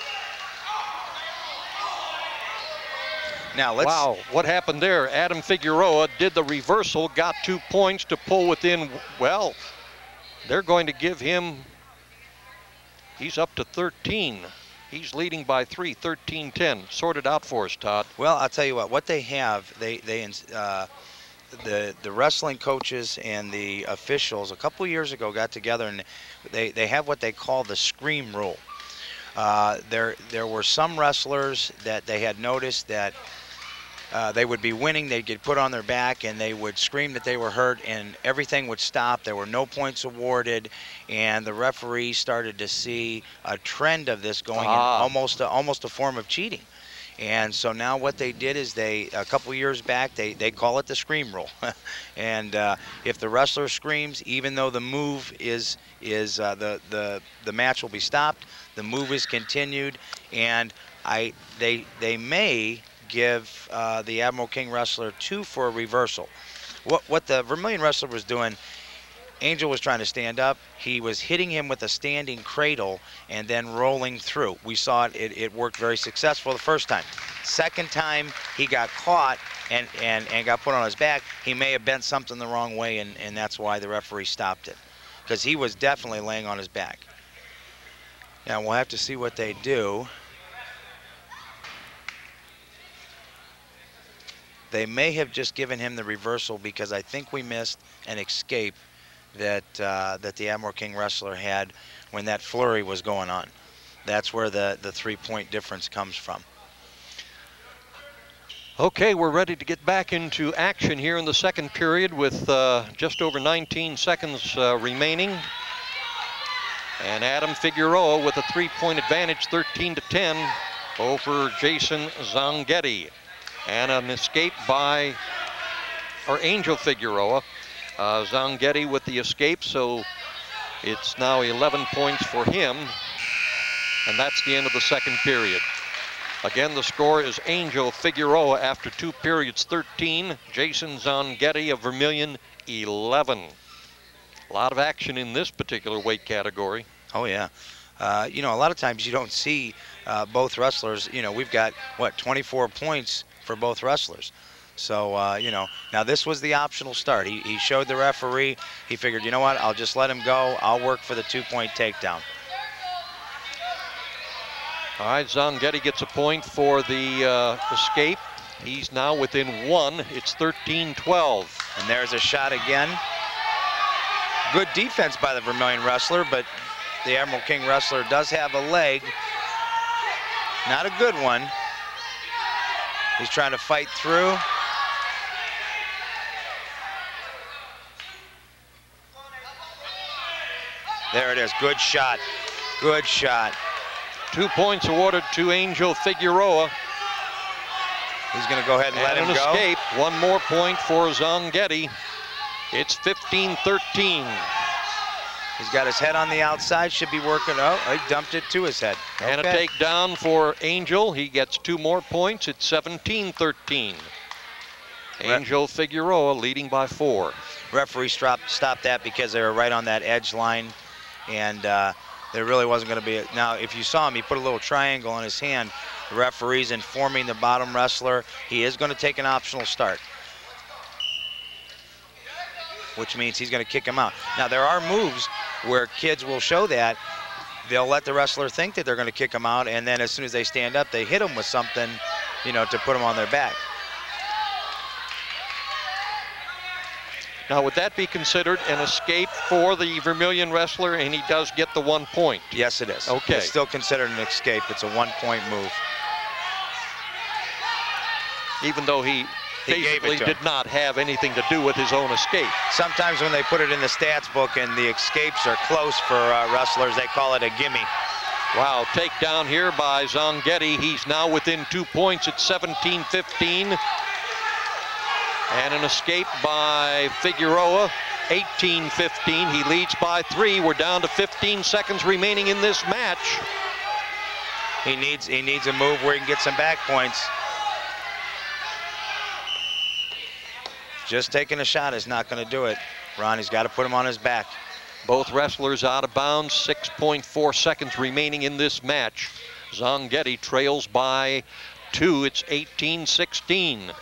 Now let's.
Wow, what happened there? Adam Figueroa did the reversal, got two points to pull within. Well, they're going to give him. He's up to thirteen. He's leading by three, thirteen ten. Sort it out for us, Todd.
Well, I'll tell you what. What they have, they they uh, the the wrestling coaches and the officials a couple years ago got together, and they they have what they call the scream rule. Uh, there there were some wrestlers that they had noticed that uh, they would be winning, they'd get put on their back, and they would scream that they were hurt, and everything would stop. There were no points awarded, and the referee started to see a trend of this going
ah.
in almost a, almost a form of cheating. And so now what they did is they, a couple years back, they, they call it the scream rule. And uh, if the wrestler screams, even though the move is, is uh, the, the, the match will be stopped, the move is continued, and I, they, they may give uh, the Admiral King wrestler two for a reversal. What, what the Vermilion wrestler was doing, Angel was trying to stand up. He was hitting him with a standing cradle and then rolling through. We saw it, it, it worked very successful the first time. Second time, he got caught and, and, and got put on his back. He may have bent something the wrong way, and, and that's why the referee stopped it, because he was definitely laying on his back. Now, we'll have to see what they do. They may have just given him the reversal because I think we missed an escape that uh, that the Admiral King wrestler had when that flurry was going on. That's where the, the three-point difference comes from.
Okay, we're ready to get back into action here in the second period with uh, just over nineteen seconds uh, remaining. And Adam Figueroa with a three-point advantage, thirteen to ten, over Jason Zonghetti. And an escape by, or Angel Figueroa. Uh, Zonghetti with the escape, so it's now eleven points for him. And that's the end of the second period. Again, the score is Angel Figueroa after two periods, thirteen. Jason Zonghetti of Vermilion, eleven. A lot of action in this particular weight category.
Oh, yeah. Uh, you know, a lot of times you don't see uh, both wrestlers. You know, we've got, what, twenty-four points for both wrestlers. So, uh, you know, now this was the optional start. He, he showed the referee. He figured, you know what, I'll just let him go. I'll work for the two-point takedown.
All right, Zonghetti gets a point for the uh, escape. He's now within one. It's thirteen twelve.
And there's a shot again. Good defense by the Vermilion wrestler, but the Admiral King wrestler does have a leg. Not a good one. He's trying to fight through. There it is, good shot, good shot.
Two points awarded to Angel Figueroa.
He's gonna go ahead and,
and
let him
an
go.
Escape. One more point for Zonghetti. It's fifteen thirteen.
He's got his head on the outside, should be working. Oh, he dumped it to his head. Okay.
And a takedown for Angel. He gets two more points. It's seventeen thirteen. Angel Figueroa leading by four.
Referee stopped, stopped that because they were right on that edge line, and uh, there really wasn't going to be a, now if you saw him, he put a little triangle on his hand. The referee's informing the bottom wrestler he is going to take an optional start, which means he's going to kick him out. Now there are moves where kids will show that they'll let the wrestler think that they're going to kick him out, and then as soon as they stand up, they hit him with something, you know, to put him on their back.
Now, would that be considered an escape for the Vermilion wrestler, and he does get the one point?
Yes, it is.
Okay.
It's still considered an escape. It's a one-point move.
Even though he,
he
basically did not have anything to do with his own escape.
Sometimes when they put it in the stats book and the escapes are close for uh, wrestlers, they call it a gimme.
Wow, takedown here by Zonghetti. He's now within two points at seventeen fifteen. And an escape by Figueroa, eighteen fifteen. He leads by three. We're down to fifteen seconds remaining in this match.
He needs, he needs a move where he can get some back points. Just taking a shot is not going to do it. Ronnie's got to put him on his back.
Both wrestlers out of bounds, six point four seconds remaining in this match. Zonghetti trails by two. It's eighteen sixteen.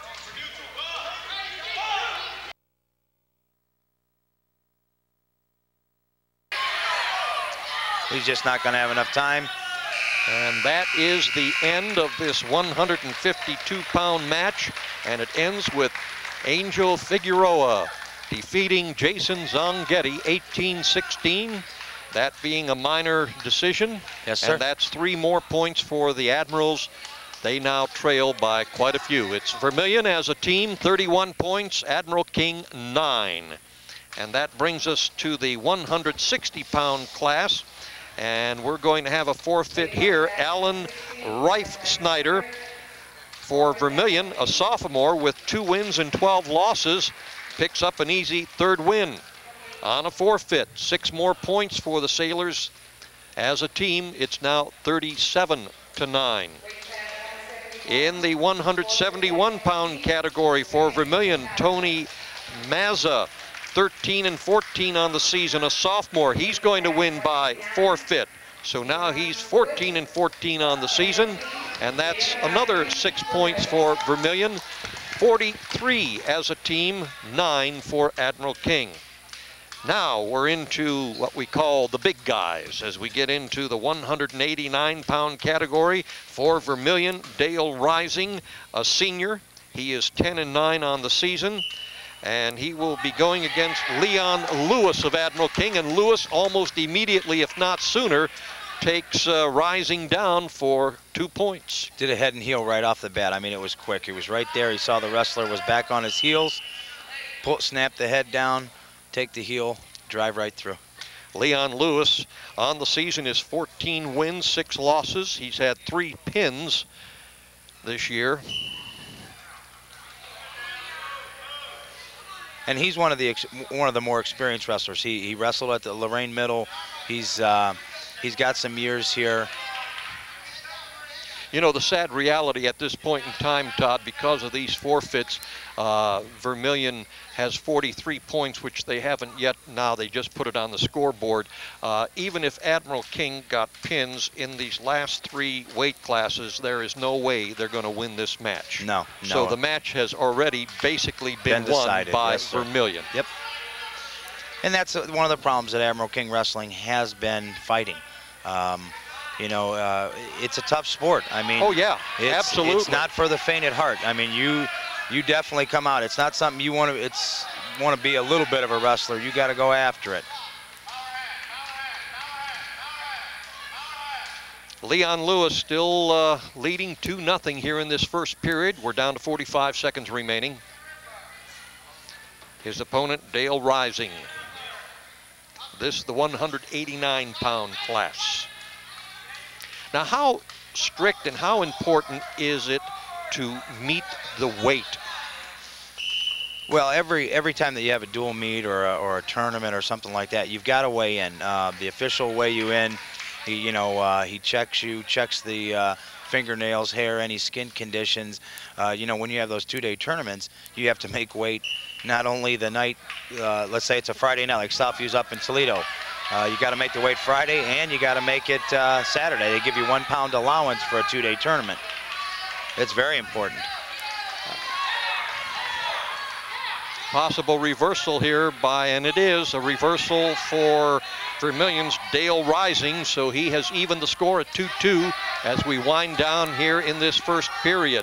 He's just not going to have enough time.
And that is the end of this one hundred fifty-two pound match. And it ends with Angel Figueroa defeating Jason Zonghetti eighteen sixteen. That being a minor decision.
Yes, sir.
And that's three more points for the Admirals. They now trail by quite a few. It's Vermilion as a team, thirty-one points, Admiral King, nine. And that brings us to the one hundred sixty pound class. And we're going to have a forfeit here. Alan Reif Snyder for Vermilion, a sophomore with two wins and twelve losses, picks up an easy third win on a forfeit. Six more points for the Sailors. As a team, it's now thirty-seven to nine. In the one hundred seventy-one pound category for Vermilion, Tony Mazza, thirteen and fourteen on the season, a sophomore. He's going to win by forfeit. So now he's fourteen and fourteen on the season, and that's another six points for Vermilion. forty-three as a team, nine for Admiral King. Now we're into what we call the big guys as we get into the one hundred eighty-nine pound category for Vermilion. Dale Rising, a senior. He is ten and nine on the season. And he will be going against Leon Lewis of Admiral King. And Lewis almost immediately, if not sooner, takes uh, Rising down for two points.
Did a head and heel right off the bat. I mean, it was quick. He was right there. He saw the wrestler was back on his heels. Pull, snap the head down, take the heel, drive right through.
Leon Lewis on the season is fourteen wins, six losses. He's had three pins this year.
And he's one of the one of the more experienced wrestlers. He he wrestled at the Lorain Middle. He's uh, he's got some years here.
You know, the sad reality at this point in time, Todd, because of these forfeits, uh, Vermilion has forty-three points, which they haven't yet. Now they just put it on the scoreboard. Uh, even if Admiral King got pins in these last three weight classes, there is no way they're going to win this match.
No, no.
So the match has already basically been,
been decided,
won by
yes, sir.
Vermilion.
Yep. And that's one of the problems that Admiral King Wrestling has been fighting. Um, You know, uh, it's a tough sport. I mean,
oh yeah,
it's,
absolutely.
It's not for the faint at heart. I mean, you you definitely come out. It's not something you want to. It's want to be a little bit of a wrestler. You got to go after it.
Leon Lewis still uh, leading two nothing here in this first period. We're down to forty-five seconds remaining. His opponent, Dale Rising. This the one hundred eighty-nine pound class. Now, how strict and how important is it to meet the weight?
Well, every every time that you have a dual meet or a, or a tournament or something like that, you've got to weigh in. Uh, the official weigh you in. He, you know, uh, he checks you, checks the uh, fingernails, hair, any skin conditions. Uh, you know, when you have those two-day tournaments, you have to make weight not only the night. Uh, let's say it's a Friday night, like Southview's up in Toledo. Uh, you got to make the weight Friday, and you got to make it uh, Saturday. They give you one pound allowance for a two-day tournament. It's very important.
Possible reversal here by, and it is a reversal for Vermilion's Dale Rising, so he has evened the score at two two as we wind down here in this first period.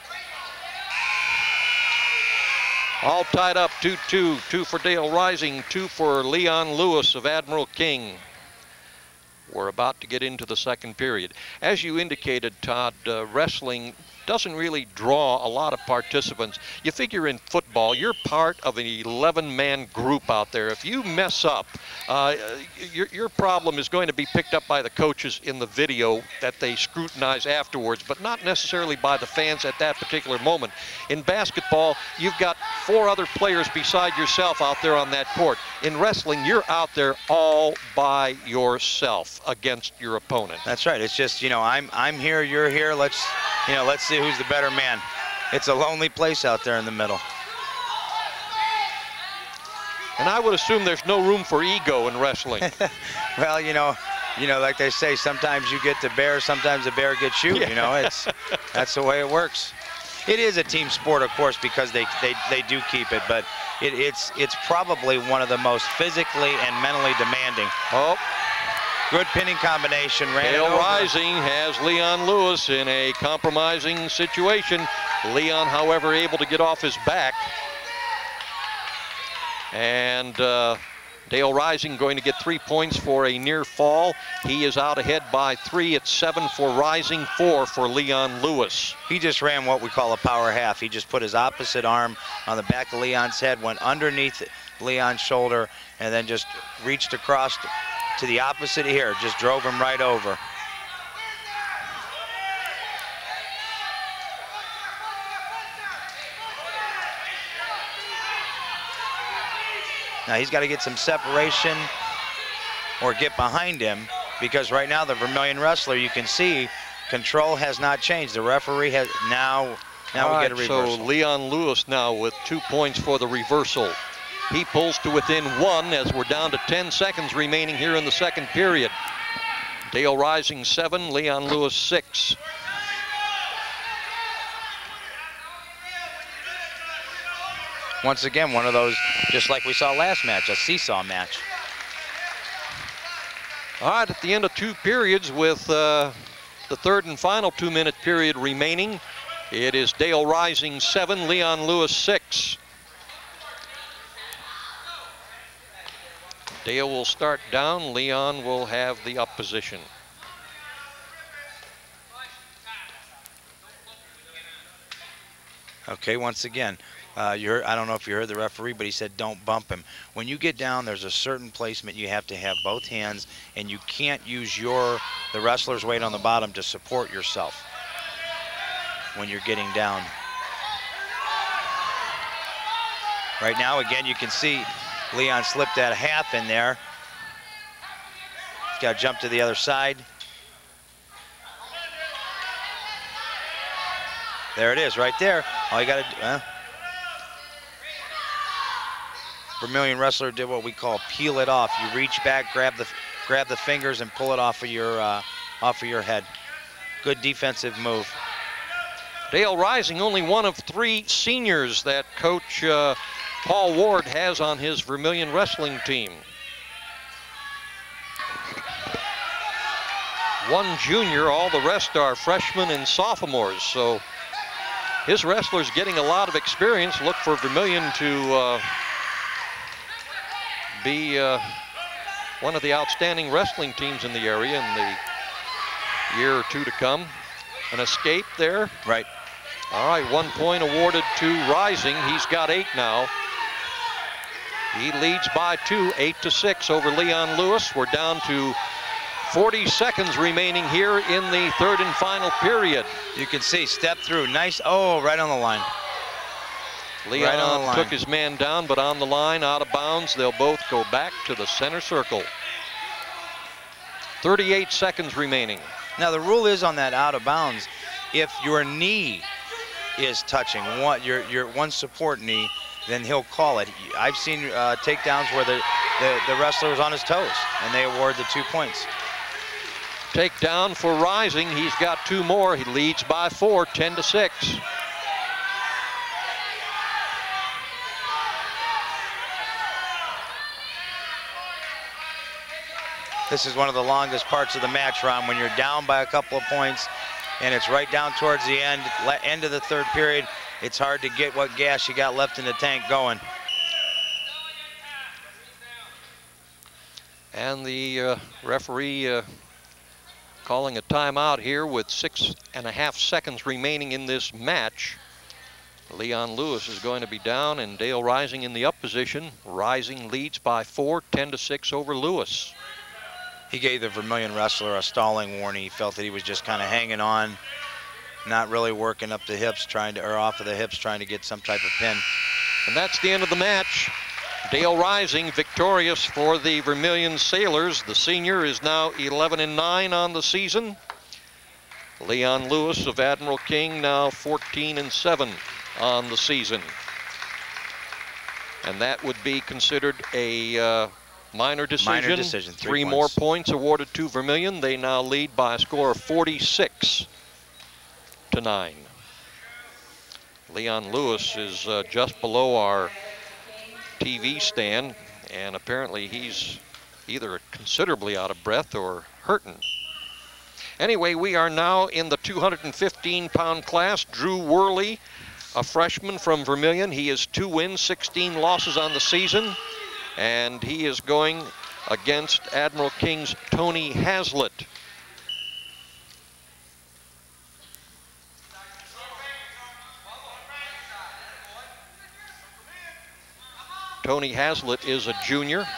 All tied up, two two, two for Dale Rising, two for Leon Lewis of Admiral King. We're about to get into the second period. As you indicated, Todd, uh, wrestling doesn't really draw a lot of participants. You figure in football, you're part of an eleven man group out there. If you mess up, uh, your, your problem is going to be picked up by the coaches in the video that they scrutinize afterwards, but not necessarily by the fans at that particular moment. In basketball, you've got four other players beside yourself out there on that court. In wrestling, you're out there all by yourself against your opponent.
That's right. It's just, you know, I'm I'm here, you're here. Let's, you know, let's see who's the better man. It's a lonely place out there in the middle.
And I would assume there's no room for ego in wrestling.
Well, you know, you know, like they say, sometimes you get the bear, sometimes the bear gets you. Yeah. You know, it's that's the way it works. It is a team sport, of course, because they they they do keep it, but it, it's it's probably one of the most physically and mentally demanding.
Oh.
Good pinning combination.
Dale Rising has Leon Lewis in a compromising situation. Leon, however, able to get off his back. And uh, Dale Rising going to get three points for a near fall. He is out ahead by three. It's seven for Rising, four for Leon Lewis.
He just ran what we call a power half. He just put his opposite arm on the back of Leon's head, went underneath Leon's shoulder, and then just reached across to the opposite here, just drove him right over. Now he's got to get some separation or get behind him, because right now the Vermilion wrestler, you can see, control has not changed. The referee has now, now
All
we get a
right,
reversal.
So Leon Lewis now with two points for the reversal. He pulls to within one as we're down to ten seconds remaining here in the second period. Dale Rising seven, Leon Lewis six.
Once again, one of those, just like we saw last match, a seesaw match.
All right, at the end of two periods with uh, the third and final two-minute period remaining, it is Dale Rising seven, Leon Lewis six. Dale will start down. Leon will have the up position.
Okay, once again, uh, you heard, I don't know if you heard the referee, but he said don't bump him. When you get down, there's a certain placement you have to have both hands, and you can't use your the wrestler's weight on the bottom to support yourself when you're getting down. Right now, again, you can see Leon slipped that half in there. He's got to jump to the other side. There it is, right there. All you got to do, huh? Vermilion wrestler did what we call peel it off. You reach back, grab the grab the fingers, and pull it off of your uh, off of your head. Good defensive move.
Dale Rising, only one of three seniors that Coach uh, Paul Ward has on his Vermilion wrestling team. One junior, all the rest are freshmen and sophomores. So his wrestlers getting a lot of experience. Look for Vermilion to uh, be uh, one of the outstanding wrestling teams in the area in the year or two to come. An escape there.
Right.
All right, one point awarded to Rising. He's got eight now. He leads by two, eight to six over Leon Lewis. We're down to forty seconds remaining here in the third and final period.
You can see step through, nice, oh, right on the line.
Leon
right on the line.
took his man down, but on the line, out of bounds. They'll both go back to the center circle. thirty-eight seconds remaining.
Now the rule is on that out of bounds, if your knee is touching one, your, your one support knee, then he'll call it. I've seen uh, takedowns where the, the, the wrestler was on his toes and they award the two points.
Takedown for Rising. He's got two more. He leads by four, ten to six.
This is one of the longest parts of the match, Ron, when you're down by a couple of points and it's right down towards the end, end of the third period. It's hard to get what gas you got left in the tank going.
And the uh, referee uh, calling a timeout here with six and a half seconds remaining in this match. Leon Lewis is going to be down and Dale Rising in the up position. Rising leads by four, ten to six over Lewis.
He gave the Vermilion wrestler a stalling warning. He felt that he was just kind of hanging on, not really working up the hips, trying to, or off of the hips, trying to get some type of pin.
And that's the end of the match. Dale Rising victorious for the Vermilion Sailors. The senior is now eleven and nine on the season. Leon Lewis of Admiral King now fourteen and seven on the season. And that would be considered a uh, minor decision.
Minor decision, three,
three more points awarded to Vermilion. They now lead by a score of forty-six to nine. Leon Lewis is uh, just below our T V stand, and apparently he's either considerably out of breath or hurting. Anyway, we are now in the two hundred fifteen pound class. Drew Worley, a freshman from Vermilion. He is two wins, sixteen losses on the season, and he is going against Admiral King's Tony Hazlitt. Tony Hazlitt is a junior.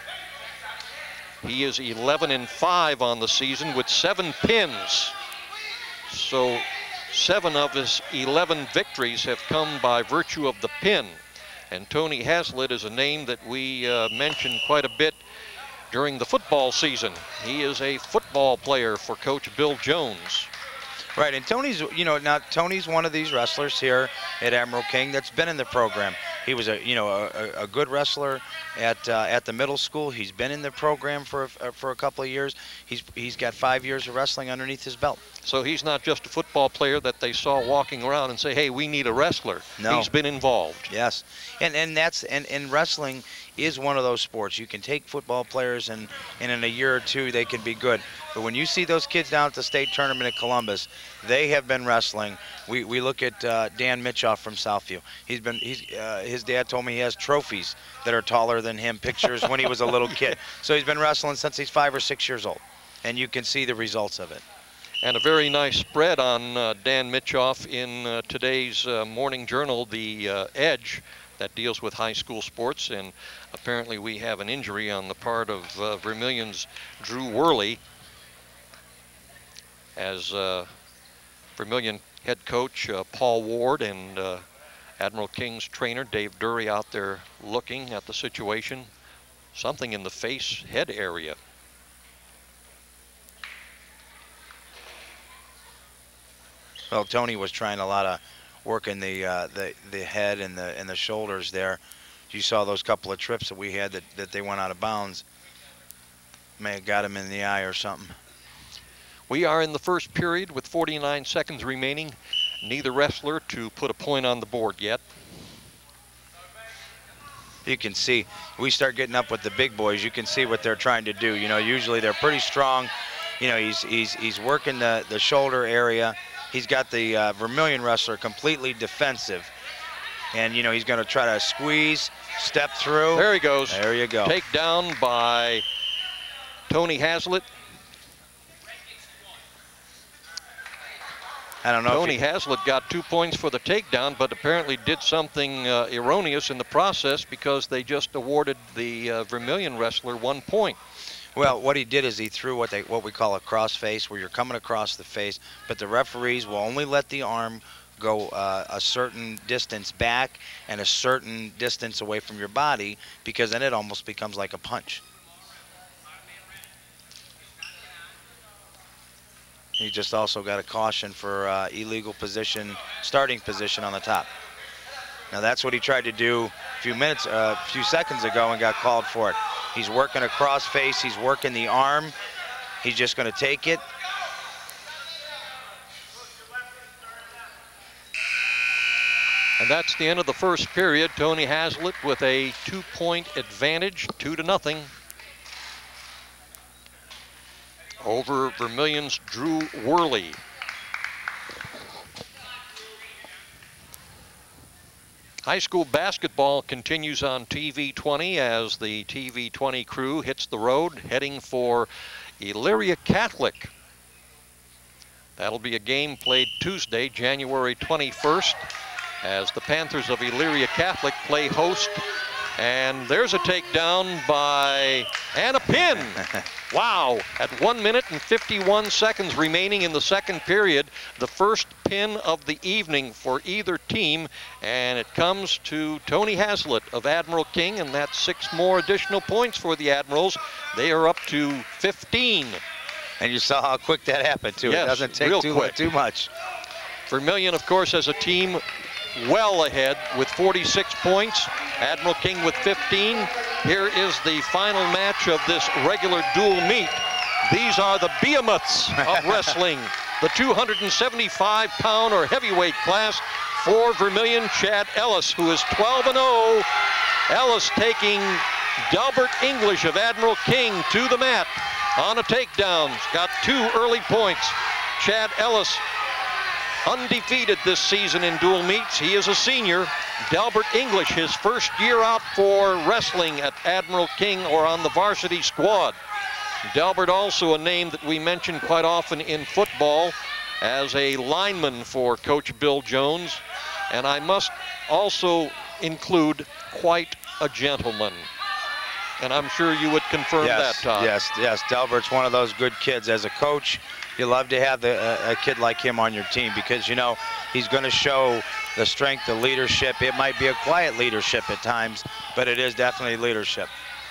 He is eleven and five on the season with seven pins. So seven of his eleven victories have come by virtue of the pin. And Tony Hazlitt is a name that we uh, mentioned quite a bit during the football season. He is a football player for Coach Bill Jones.
Right, and Tony's, you know, now Tony's one of these wrestlers here at Admiral King that's been in the program. He was a, you know, a, a good wrestler at uh, at the middle school. He's been in the program for a, for a couple of years. He's he's got five years of wrestling underneath his belt.
So he's not just a football player that they saw walking around and say, hey, we need a wrestler.
No.
He's been involved.
Yes, and and that's and, and wrestling is one of those sports. You can take football players and, and in a year or two they can be good. But when you see those kids down at the state tournament at Columbus, they have been wrestling. We, we look at uh, Dan Mitchoff from Southview. He's been he's uh, his dad told me he has trophies that are taller than him, pictures when he was a little kid. So he's been wrestling since he's five or six years old, and you can see the results of it.
And a very nice spread on uh, Dan Mitchoff in uh, today's uh, morning journal, The uh, Edge, that deals with high school sports. And apparently we have an injury on the part of uh, Vermilion's Drew Worley, as uh, Vermilion head coach uh, Paul Ward and uh, Admiral King's trainer Dave Dury out there looking at the situation. Something in the face head area.
Well, Tony was trying a lot of work in the uh, the the head and the and the shoulders there. You saw those couple of trips that we had that that they went out of bounds. May have got him in the eye or something.
We are in the first period with forty-nine seconds remaining. Neither wrestler to put a point on the board yet.
You can see we start getting up with the big boys. You can see what they're trying to do. You know, usually they're pretty strong. You know, he's he's he's working the the shoulder area. He's got the uh, Vermilion wrestler completely defensive. And, you know, he's going to try to squeeze, step through.
There he goes.
There you go.
Takedown by Tony Hazlitt.
I don't know.
Tony
if he...
Hazlitt got two points for the takedown, but apparently did something uh, erroneous in the process because they just awarded the uh, Vermilion wrestler one point.
Well, what he did is he threw what they what we call a cross face, where you're coming across the face, but the referees will only let the arm go uh, a certain distance back and a certain distance away from your body, because then it almost becomes like a punch. He just also got a caution for uh, illegal position, starting position on the top. Now that's what he tried to do a few minutes, a uh, few seconds ago, and got called for it. He's working a cross face. He's working the arm. He's just going to take it.
And that's the end of the first period. Tony Hazlitt with a two-point advantage, two to nothing, over Vermilion's Drew Worley. High school basketball continues on T V twenty as the T V twenty crew hits the road heading for Elyria Catholic. That'll be a game played Tuesday, January twenty-first, as the Panthers of Elyria Catholic play host. And there's a takedown by and a pin. Wow, at one minute and fifty-one seconds remaining in the second period, the first pin of the evening for either team, and it comes to Tony Hazlitt of Admiral King, and that's six more additional points for the Admirals. They are up to fifteen.
And you saw how quick that happened, too.
Yes,
it doesn't take
real
too,
quick.
too much.
Vermilion, of course, as a team, well ahead with forty-six points. Admiral King with fifteen. Here is the final match of this regular dual meet. These are the behemoths of wrestling. The two hundred seventy-five pound or heavyweight class for Vermilion, Chad Ellis, who is twelve and oh. Ellis taking Delbert English of Admiral King to the mat on a takedown. Got two early points. Chad Ellis undefeated this season in dual meets. He is a senior. Delbert English, his first year out for wrestling at Admiral King or on the varsity squad. Delbert also a name that we mention quite often in football as a lineman for Coach Bill Jones. And I must also include quite a gentleman. And I'm sure you would confirm
yes,
that, Todd.
Yes, yes. Delbert's one of those good kids. As a coach, you love to have the, uh, a kid like him on your team, because, you know, he's going to show the strength, the leadership. It might be a quiet leadership at times, but it is definitely leadership.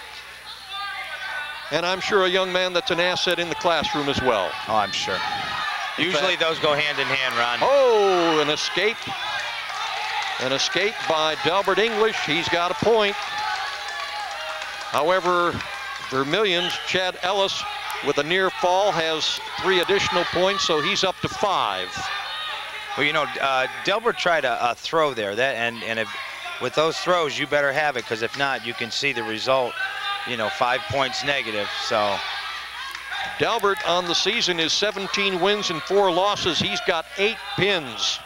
And I'm sure a young man that's an asset in the classroom as well.
Oh, I'm sure.
In
Usually
fact,
those go hand in hand, Ron.
Oh, an escape. An escape by Delbert English. He's got a point. However, Vermilion's Chad Ellis with a near fall has three additional points, so he's up to five.
Well, you know, uh, Delbert tried a, a throw there, that and and if, with those throws, you better have it, because if not, you can see the result. You know, five points negative. So
Delbert on the season is seventeen wins and four losses. He's got eight pins.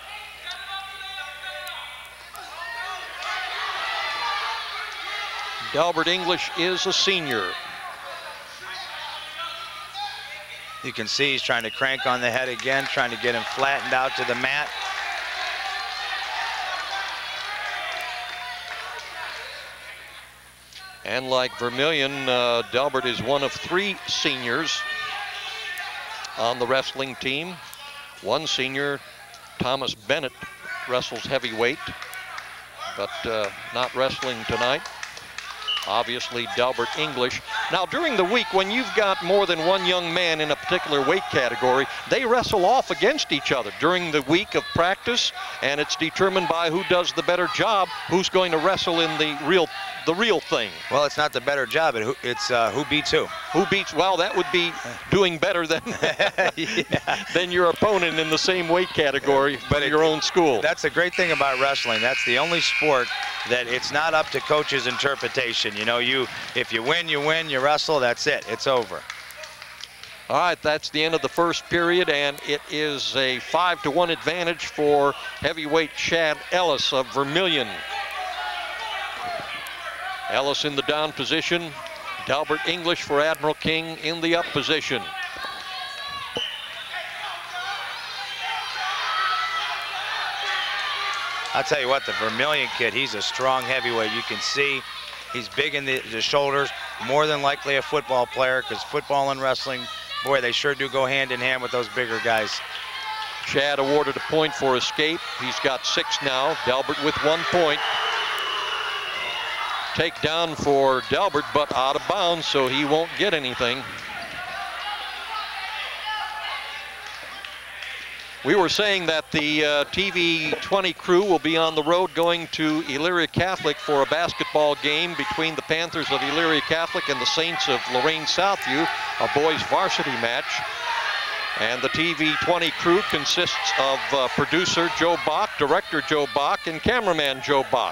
Delbert English is a senior.
You can see he's trying to crank on the head again, trying to get him flattened out to the mat.
And like Vermilion, uh, Delbert is one of three seniors on the wrestling team. One senior, Thomas Bennett, wrestles heavyweight, but uh, not wrestling tonight. Obviously, Delbert English. Now, during the week, when you've got more than one young man in a particular weight category, they wrestle off against each other during the week of practice, and it's determined by who does the better job, who's going to wrestle in the real the real thing.
Well, it's not the better job, it, it's uh, who beats who.
Who beats, well, that would be doing better than, yeah. than your opponent in the same weight category yeah, but in your own school.
That's the great thing about wrestling. That's the only sport that it's not up to coach's interpretation. You know, you if you win, you win, you wrestle, that's it, it's over.
All right, that's the end of the first period, and it is a five to one advantage for heavyweight Chad Ellis of Vermilion. Ellis in the down position, Delbert English for Admiral King in the up position.
I'll tell you what, the Vermilion kid, he's a strong heavyweight. You can see he's big in the, the shoulders, more than likely a football player, because football and wrestling, boy, they sure do go hand in hand with those bigger guys.
Chad awarded a point for escape. He's got six now, Delbert with one point. Takedown for Delbert, but out of bounds, so he won't get anything. We were saying that the uh, T V twenty crew will be on the road going to Elyria Catholic for a basketball game between the Panthers of Elyria Catholic and the Saints of Lorain Southview, a boys varsity match. And the T V twenty crew consists of uh, producer Joe Bach, director Joe Bach, and cameraman Joe Bach.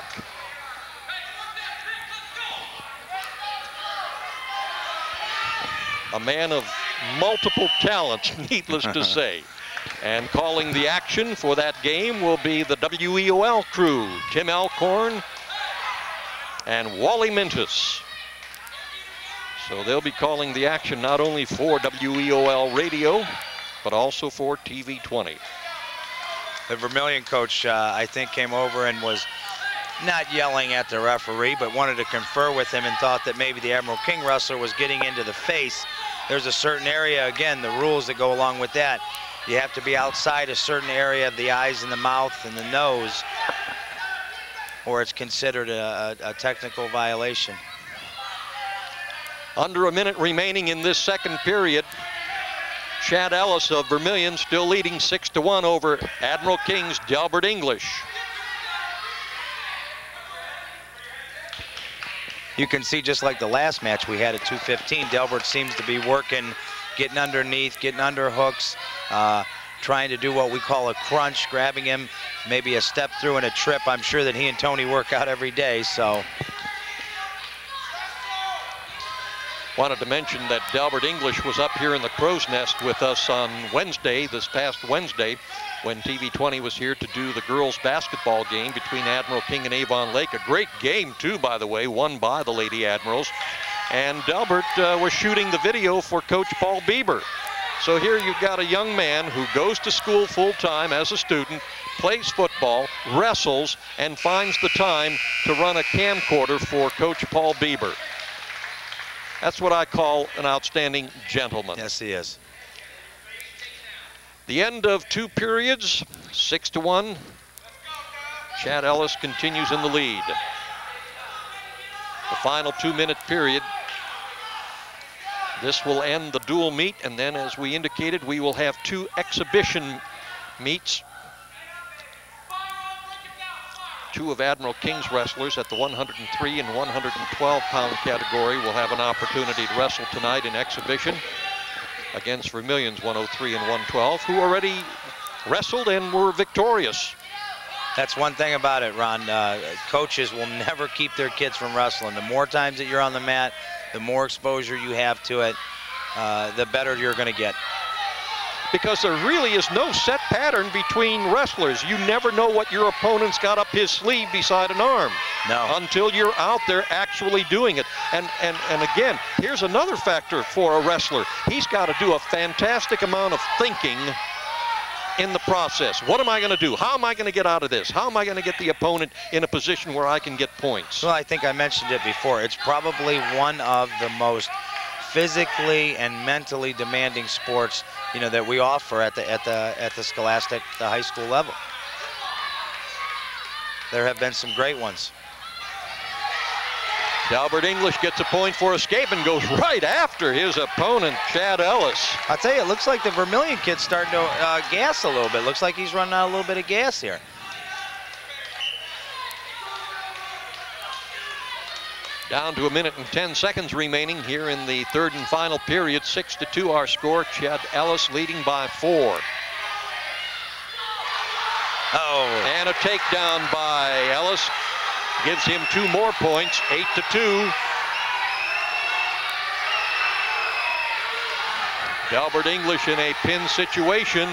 A man of multiple talents, needless to say. And calling the action for that game will be the W E O L crew, Tim Alcorn and Wally Mintus. So they'll be calling the action not only for W E O L radio, but also for T V twenty.
The Vermilion coach, uh, I think, came over and was not yelling at the referee, but wanted to confer with him and thought that maybe the Admiral King wrestler was getting into the face. There's a certain area, again, the rules that go along with that. You have to be outside a certain area of the eyes and the mouth and the nose, or it's considered a, a, a technical violation.
Under a minute remaining in this second period. Chad Ellis of Vermilion still leading six to one over Admiral King's Delbert English.
You can see, just like the last match we had at two fifteen, Delbert seems to be working, getting underneath, getting under hooks, uh, trying to do what we call a crunch, grabbing him, maybe a step through and a trip. I'm sure that he and Tony work out every day, so.
Wanted to mention that Delbert English was up here in the Crow's Nest with us on Wednesday, this past Wednesday, when T V twenty was here to do the girls basketball game between Admiral King and Avon Lake. A great game too, by the way, won by the Lady Admirals. And Delbert uh, was shooting the video for Coach Paul Bieber. So here you've got a young man who goes to school full-time as a student, plays football, wrestles, and finds the time to run a camcorder for Coach Paul Bieber. That's what I call an outstanding gentleman.
Yes, he is.
The end of two periods, six to one. Chad Ellis continues in the lead. The final two-minute period. This will end the dual meet, and then, as we indicated, we will have two exhibition meets. Two of Admiral King's wrestlers at the one hundred three and one hundred twelve pound category will have an opportunity to wrestle tonight in exhibition. against Vermilion's one oh three and one twelve, who already wrestled and were victorious.
That's one thing about it, Ron. Uh, coaches will never keep their kids from wrestling. The more times that you're on the mat, the more exposure you have to it, uh, the better you're going to get.
Because there really is no set pattern between wrestlers. You never know what your opponent's got up his sleeve beside an arm.
No.
Until you're out there actually doing it. And, and, and again, here's another factor for a wrestler. He's got to do a fantastic amount of thinking in the process. What am I going to do? How am I going to get out of this? How am I going to get the opponent in a position where I can get points?
Well, I think I mentioned it before. It's probably one of the most physically and mentally demanding sports, you know, that we offer at the at the at the scholastic, the high school level. There have been some great ones.
Albert English gets a point for escape and goes right after his opponent, Chad Ellis.
I'll tell you, it looks like the Vermilion kid's starting to uh, gas a little bit. Looks like he's running out a little bit of gas here.
Down to a minute and ten seconds remaining here in the third and final period. Six to two our score. Chad Ellis leading by four.
Oh.
And a takedown by Ellis. Gives him two more points, eight to two. Albert English in a pin situation.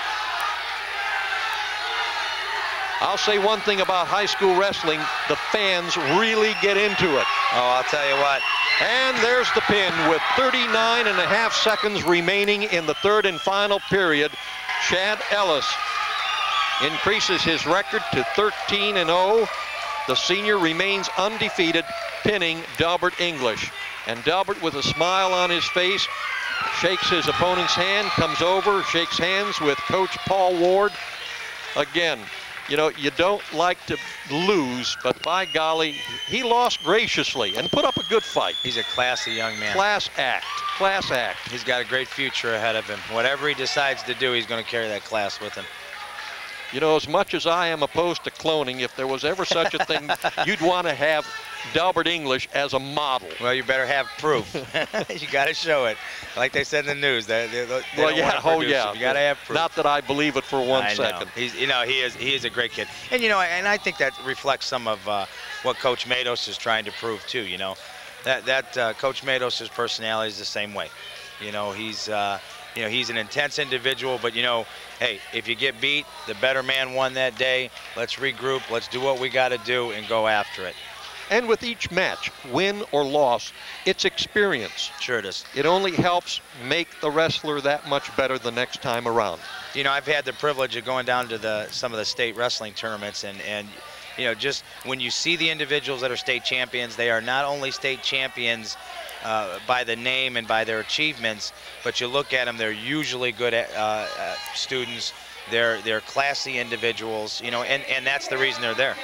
I'll say one thing about high school wrestling, the fans really get into it.
Oh, I'll tell you what.
And there's the pin with thirty-nine and a half seconds remaining in the third and final period. Chad Ellis increases his record to thirteen and oh. The senior remains undefeated, pinning Delbert English. And Delbert, with a smile on his face, shakes his opponent's hand, comes over, shakes hands with Coach Paul Ward. Again, you know, you don't like to lose, but by golly, he lost graciously and put up a good fight.
He's a classy young man.
Class act, class act.
He's got a great future ahead of him. Whatever he decides to do, he's going to carry that class with him.
You know, as much as I am opposed to cloning, if there was ever such a thing, you'd want to have Delbert English as a model.
Well, you better have proof. You got to show it. Like they said in the news, they, they, they
well,
don't
yeah,
want
oh
to
yeah.
You got to have proof.
Not that I believe it for one
I
second.
Know. He's, you know, he is he is a great kid, and you know, and I think that reflects some of uh, what Coach Matos is trying to prove too. You know, that that uh, Coach Matos' personality is the same way. You know, he's uh, you know he's an intense individual, but you know, hey, if you get beat, the better man won that day. Let's regroup. Let's do what we got to do and go after it.
And with each match, win or loss, it's experience.
Sure it is.
It only helps make the wrestler that much better the next time around.
You know, I've had the privilege of going down to the some of the state wrestling tournaments, and and you know, just when you see the individuals that are state champions, they are not only state champions uh, by the name and by their achievements, but you look at them, they're usually good uh, uh, students. They're they're classy individuals, you know, and and that's the reason they're there.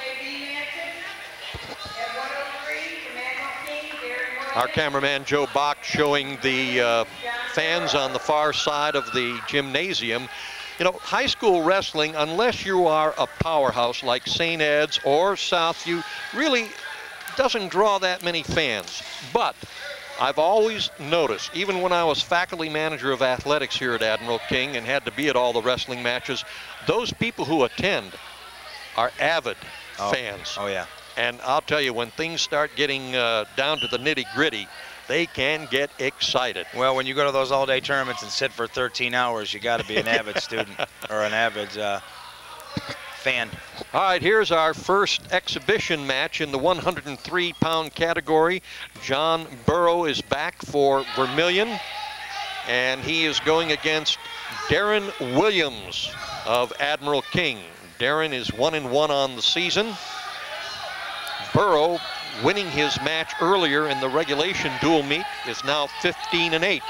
Our cameraman Joe Bach showing the uh, fans on the far side of the gymnasium. You know, high school wrestling, unless you are a powerhouse like Saint Ed's or Southview, really doesn't draw that many fans. But I've always noticed, even when I was faculty manager of athletics here at Admiral King and had to be at all the wrestling matches, those people who attend are avid
oh.
fans.
Oh, yeah.
And I'll tell you, when things start getting uh, down to the nitty-gritty, they can get excited.
Well, when you go to those all-day tournaments and sit for thirteen hours, you got to be an avid student or an avid uh, fan.
All right, here's our first exhibition match in the one hundred three pound category. John Burrow is back for Vermilion, and he is going against Darren Williams of Admiral King. Darren is one and one on the season. Burrow, winning his match earlier in the regulation dual meet, is now fifteen and eight.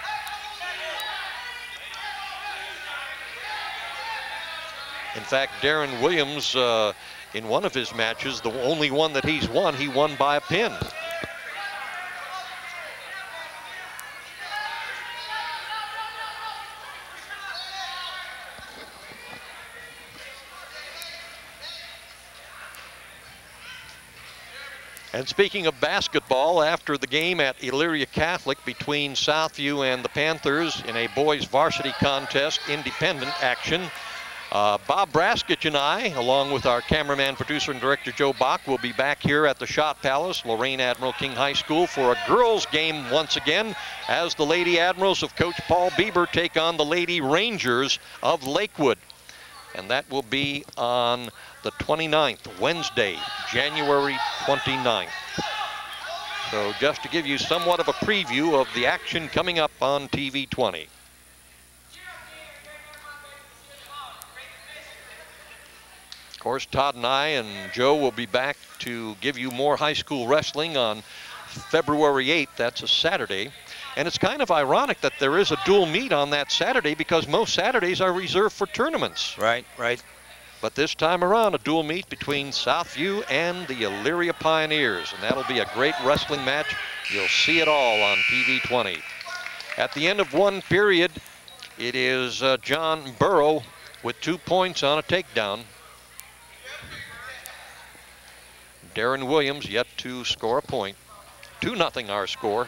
In fact, Darren Williams, uh, in one of his matches, the only one that he's won, he won by a pin. And speaking of basketball, after the game at Elyria Catholic between Southview and the Panthers in a boys varsity contest, independent action, uh, Bob Braskich and I, along with our cameraman, producer, and director Joe Bach, will be back here at the Schott Palace, Lorain Admiral King High School, for a girls' game once again, as the Lady Admirals of Coach Paul Bieber take on the Lady Rangers of Lakewood. And that will be on the twenty-ninth, Wednesday, January twenty-ninth. So just to give you somewhat of a preview of the action coming up on T V twenty. Of course, Todd and I and Joe will be back to give you more high school wrestling on February eighth. That's a Saturday. And it's kind of ironic that there is a dual meet on that Saturday, because most Saturdays are reserved for tournaments.
Right, right.
But this time around, a dual meet between Southview and the Elyria Pioneers. And that'll be a great wrestling match. You'll see it all on T V twenty. At the end of one period, it is uh, John Burrow with two points on a takedown. Darren Williams yet to score a point. two nothing our score.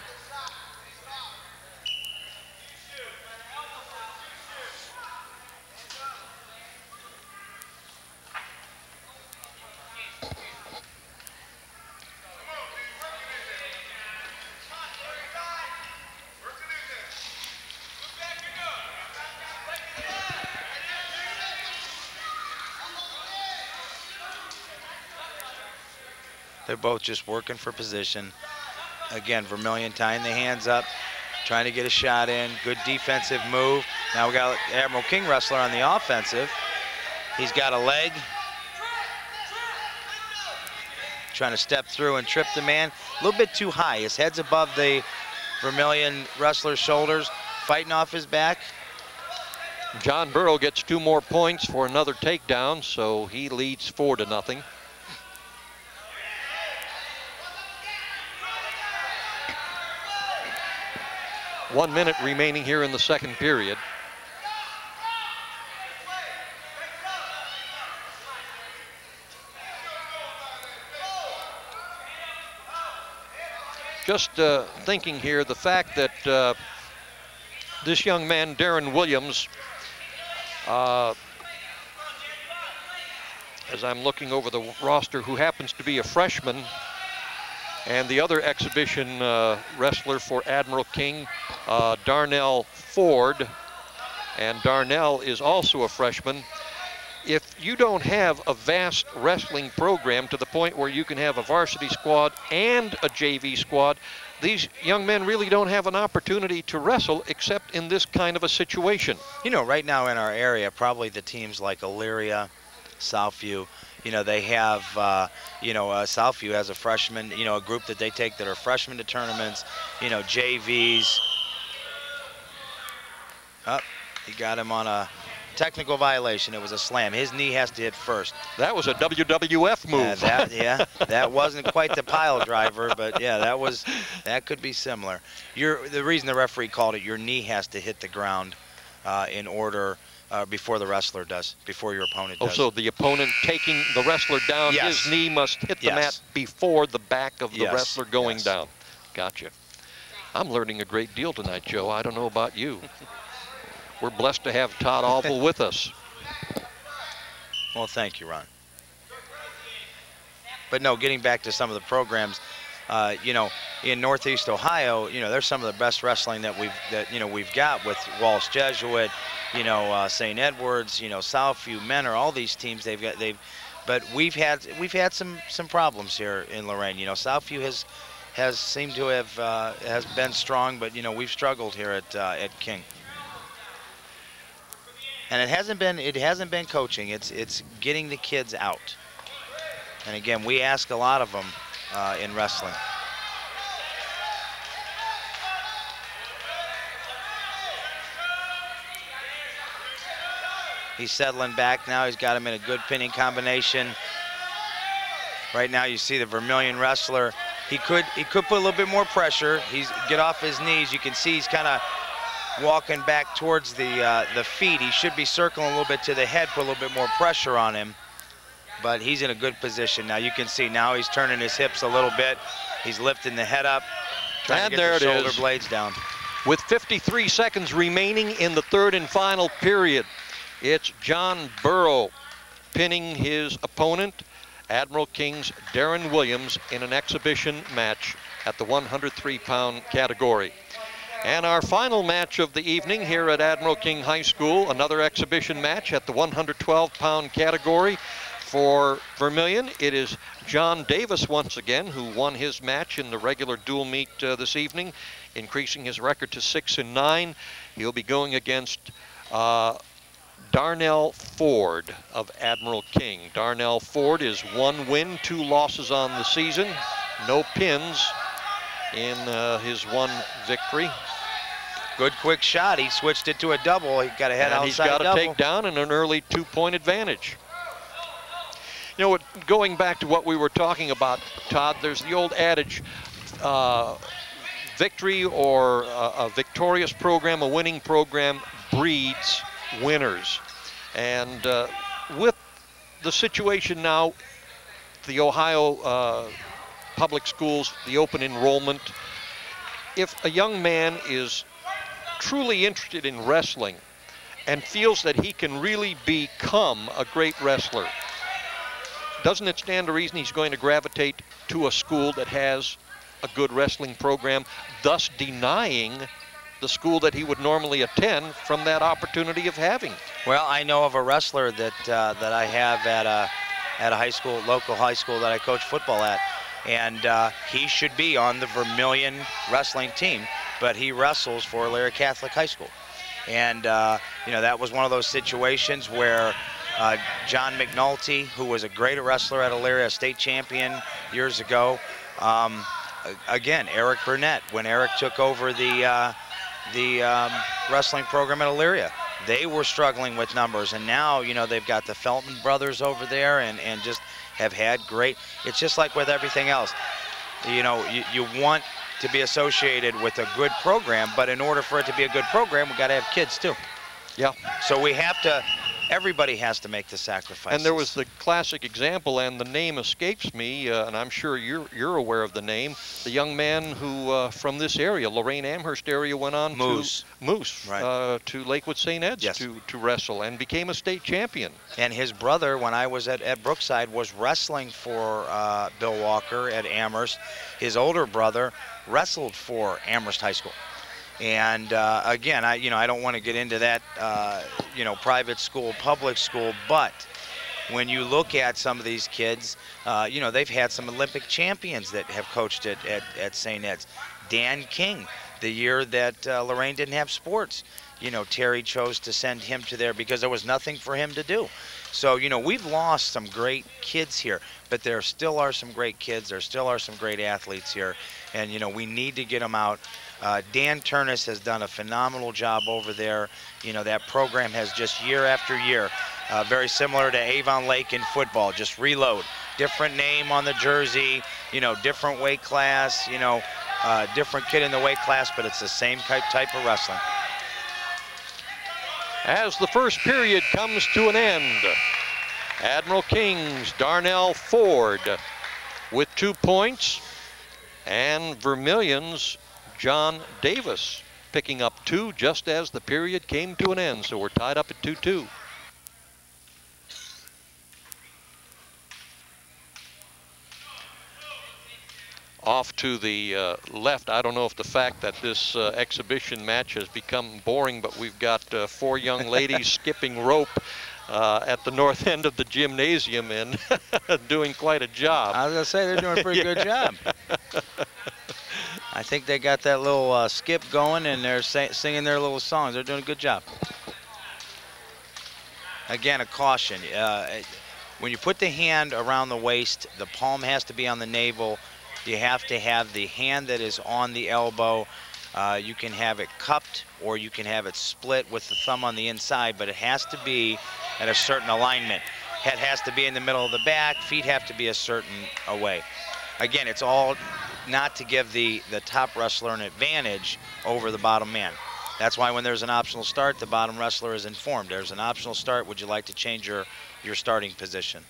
They're both just working for position. Again, Vermilion tying the hands up, trying to get a shot in. Good defensive move. Now we got Admiral King wrestler on the offensive. He's got a leg. Trying to step through and trip the man. A little bit too high. His head's above the Vermilion wrestler's shoulders, fighting off his back.
John Burrow gets two more points for another takedown, so he leads four to nothing. One minute remaining here in the second period. Just uh, thinking here, the fact that uh, this young man, Darren Williams, uh, as I'm looking over the roster, who happens to be a freshman, and the other exhibition uh, wrestler for Admiral King, uh, Darnell Ford, and Darnell is also a freshman. If you don't have a vast wrestling program to the point where you can have a varsity squad and a J V squad, these young men really don't have an opportunity to wrestle except in this kind of a situation.
You know, right now in our area, probably the teams like Elyria, Southview, you know, they have, uh, you know, uh, Southview has a freshman, you know, a group that they take that are freshmen to tournaments, you know, J Vs. Oh, he got him on a technical violation. It was a slam. His knee has to hit first.
That was a W W F move.
Yeah, that, yeah, that wasn't quite the pile driver, but yeah, that was, that could be similar. You're, the reason the referee called it, your knee has to hit the ground uh, in order Uh, before the wrestler does, before your opponent does.
Oh, so the opponent taking the wrestler down,
yes.
his knee must hit the
yes.
mat before the back of the
yes.
wrestler going
yes.
down. Gotcha. I'm learning a great deal tonight, Joe. I don't know about you. We're blessed to have Todd Oval with us.
Well, thank you, Ron. But no, getting back to some of the programs, uh, you know, in Northeast Ohio, you know, there's some of the best wrestling that we've that you know we've got with Walsh Jesuit, you know, uh, Saint Edwards, you know, Southview, Menor, all these teams they've got. They've, but we've had we've had some some problems here in Lorain. You know, Southview has has seemed to have uh, has been strong, but you know we've struggled here at uh, at King. And it hasn't been it hasn't been coaching. It's it's getting the kids out. And again, we ask a lot of them uh, in wrestling. He's settling back now. He's got him in a good pinning combination. Right now, you see the Vermilion wrestler. He could he could put a little bit more pressure. He's get off his knees. You can see he's kind of walking back towards the uh, the feet. He should be circling a little bit to the head, put a little bit more pressure on him. but he's in a good position. Now you can see now he's turning his hips a little bit. He's lifting the head up, trying
And
to get
there
the
it
shoulder
is.
blades down.
With fifty-three seconds remaining in the third and final period, it's John Burrow pinning his opponent, Admiral King's Darren Williams, in an exhibition match at the one hundred three pound category. And our final match of the evening here at Admiral King High School, another exhibition match at the one hundred twelve pound category. For Vermilion, it is John Davis once again, who won his match in the regular dual meet uh, this evening, increasing his record to six and nine. He'll be going against uh, Darnell Ford of Admiral King. Darnell Ford is one win, two losses on the season, no pins in uh, his one victory.
Good quick shot. He switched it to a double. He got a head
and
outside
he's got
double.
a takedown and an early two-point advantage. You know, going back to what we were talking about, Todd, there's the old adage, uh, victory or a, a victorious program, a winning program, breeds winners. And uh, with the situation now, the Ohio uh, public schools, the open enrollment, if a young man is truly interested in wrestling and feels that he can really become a great wrestler, doesn't it stand to reason he's going to gravitate to a school that has a good wrestling program, thus denying the school that he would normally attend from that opportunity of having?
Well, I know of a wrestler that uh, that I have at a at a high school, local high school that I coach football at, and uh, he should be on the Vermilion wrestling team, but he wrestles for Elyria Catholic High School, and uh, you know, that was one of those situations where Uh, John McNulty, who was a great wrestler at Elyria, a state champion years ago. Um, again, Eric Burnett, when Eric took over the uh, the um, wrestling program at Elyria, they were struggling with numbers, and now, you know, they've got the Felton brothers over there, and and just have had great. It's just like with everything else, you know, you, you want to be associated with a good program, but in order for it to be a good program, we got to have kids too.
Yeah.
So we have to. Everybody has to make the sacrifice.
And there was the classic example, and the name escapes me, uh, and I'm sure you're you're aware of the name. The young man who, uh, from this area, Lorain Amherst area, went on
Moose.
to Moose
Right.
uh, to Lakewood Saint Ed's
Yes.
to to wrestle and became a state champion.
And his brother, when I was at, at Brookside, was wrestling for uh, Bill Walker at Amherst. His older brother wrestled for Amherst High School. And uh, again, I you know I don't want to get into that uh, you know private school, public school, but when you look at some of these kids, uh, you know they've had some Olympic champions that have coached at at, at Saint Ed's. Dan King, the year that uh, Lorain didn't have sports, you know Terry chose to send him to there because there was nothing for him to do. So you know we've lost some great kids here, but there still are some great kids. There still are some great athletes here, and you know we need to get them out. Uh, Dan Turnus has done a phenomenal job over there. You know, that program has just year after year, uh, very similar to Avon Lake in football, just reload. Different name on the jersey, you know, different weight class, you know, uh, different kid in the weight class, but it's the same type, type of wrestling.
As the first period comes to an end, Admiral King's Darnell Ford with two points, and Vermilion's John Davis picking up two just as the period came to an end. So we're tied up at two two. Off to the uh, left, I don't know if the fact that this uh, exhibition match has become boring, but we've got uh, four young ladies skipping rope uh, at the north end of the gymnasium and doing quite a job.
I was going to say, they're doing a pretty good job. I think they got that little uh, skip going, and they're singing their little songs. They're doing a good job. Again, a caution. Uh, when you put the hand around the waist, the palm has to be on the navel. You have to have the hand that is on the elbow. Uh, you can have it cupped, or you can have it split with the thumb on the inside, but it has to be at a certain alignment. Head has to be in the middle of the back. Feet have to be a certain away. Again, it's all not to give the, the top wrestler an advantage over the bottom man. That's why when there's an optional start, the bottom wrestler is informed. There's an optional start. Would you like to change your, your starting position?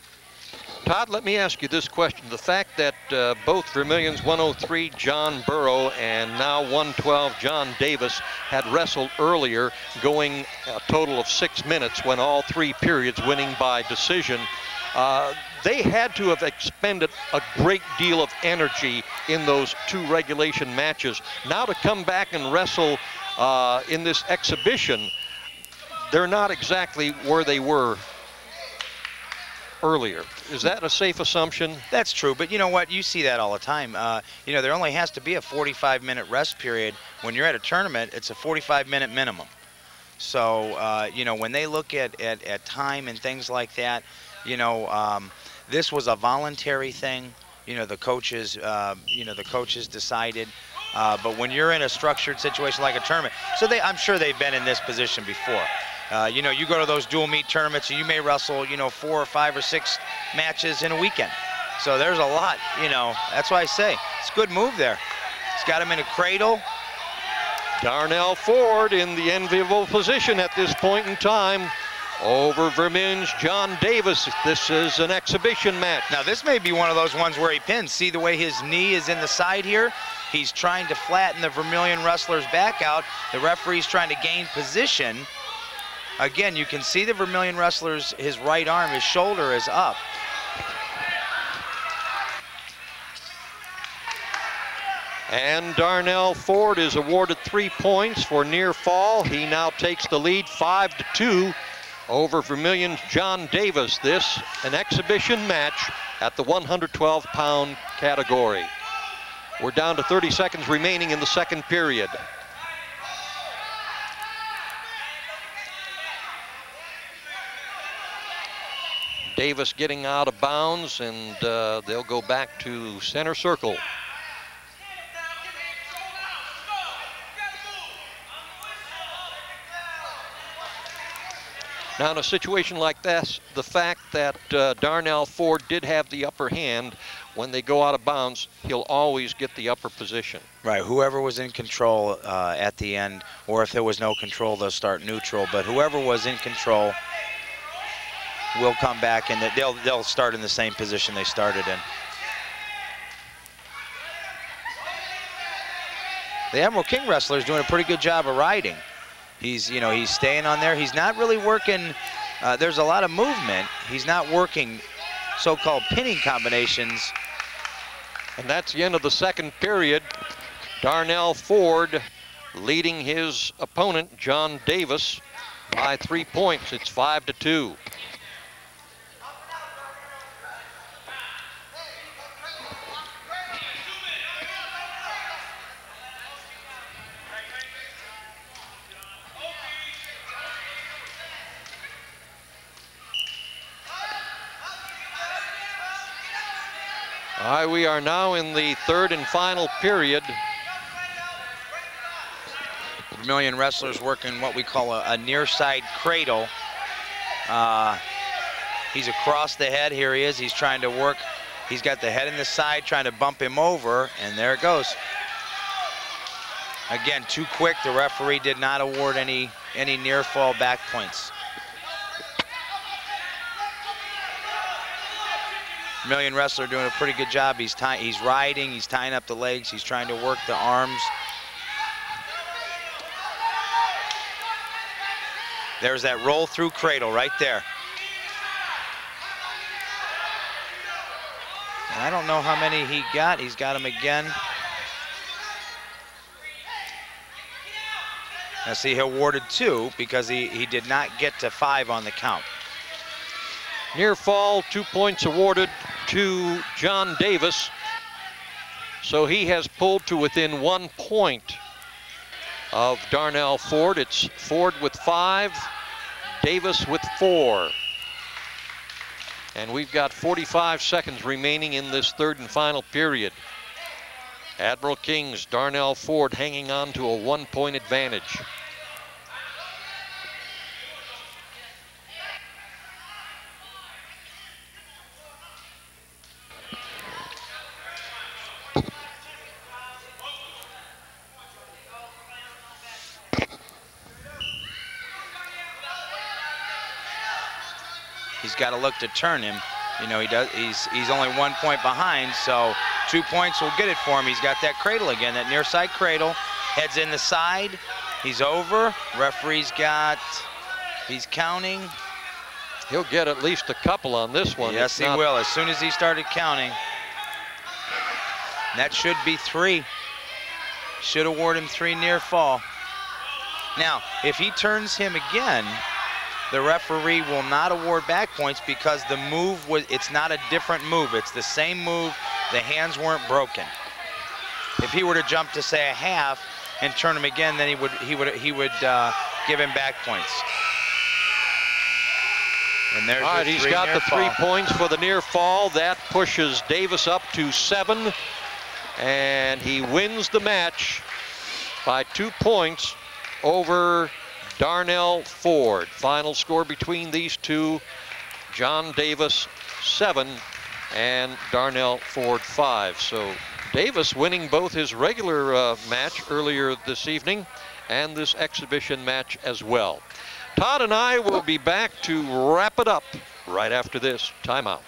Todd, let me ask you this question. The fact that uh, both Vermilion's one oh three John Burrow and now one twelve John Davis had wrestled earlier, going a total of six minutes when all three periods winning by decision. Uh, they had to have expended a great deal of energy in those two regulation matches. Now to come back and wrestle uh, in this exhibition, they're not exactly where they were earlier. Is that a safe assumption?
That's true, but you know what? You see that all the time. Uh, you know, there only has to be a forty-five minute rest period. When you're at a tournament, it's a forty-five minute minimum. So, uh, you know, when they look at, at, at time and things like that, you know, um, this was a voluntary thing. You know, the coaches, uh, you know, the coaches decided. Uh, but when you're in a structured situation like a tournament, so they, I'm sure they've been in this position before. Uh, you know, you go to those dual meet tournaments and you may wrestle, you know, four or five or six matches in a weekend. So there's a lot, you know, that's why I say it's a good move there. He's got him in a cradle.
Darnell Ford in the enviable position at this point in time over Vermilion's John Davis. This is an exhibition match.
Now this may be one of those ones where he pins. See the way his knee is in the side here? He's trying to flatten the Vermilion wrestler's back out. The referee's trying to gain position. Again, you can see the Vermilion wrestler's, his right arm, his shoulder is up.
And Darnell Ford is awarded three points for near fall. He now takes the lead five to two over Vermilion's John Davis. This, an exhibition match at the one hundred twelve pound category. We're down to thirty seconds remaining in the second period. Davis getting out of bounds, and uh, they'll go back to center circle. Now in a situation like this, the fact that uh, Darnell Ford did have the upper hand, when they go out of bounds, he'll always get the upper position.
Right, whoever was in control uh, at the end, or if there was no control, they'll start neutral, but whoever was in control will come back and they'll, they'll start in the same position they started in. The Admiral King wrestler is doing a pretty good job of riding. He's, you know, he's staying on there. He's not really working. Uh, there's a lot of movement. He's not working so-called pinning combinations.
And that's the end of the second period. Darnell Ford leading his opponent, John Davis, by three points. It's five to two. All right, we are now in the third and final period.
Vermilion wrestlers working what we call a, a near side cradle. Uh, he's across the head. Here he is. He's trying to work. He's got the head in the side, trying to bump him over, and there it goes. Again, too quick. The referee did not award any any near fall back points. Vermilion wrestler doing a pretty good job. He's tying, he's riding, he's tying up the legs, he's trying to work the arms. There's that roll through cradle right there. And I don't know how many he got. He's got them again. Now see, he awarded two because he, he did not get to five on the count.
Near fall, two points awarded to John Davis. So he has pulled to within one point of Darnell Ford. It's Ford with five, Davis with four. And we've got forty-five seconds remaining in this third and final period. Admiral King's Darnell Ford hanging on to a one-point advantage.
He's got to look to turn him. You know, he does. He's he's only one point behind, so two points will get it for him. He's got that cradle again, that near side cradle. Heads in the side. He's over. Referee's got. He's counting.
He'll get at least a couple on this one.
Yes, he
not...
will. As soon as he started counting. That should be three. Should award him three near fall. Now, if he turns him again, the referee will not award back points because the move was, it's not a different move. It's the same move. The hands weren't broken. If he were to jump to say a half and turn him again, then he would he would he would uh, give him back points. And there's
All right, he's got the three points for the near fall. That pushes Davis up to seven, and he wins the match by two points over Darnell Ford. Final score between these two, John Davis seven and Darnell Ford five. So Davis winning both his regular uh, match earlier this evening and this exhibition match as well. Todd and I will be back to wrap it up right after this timeout.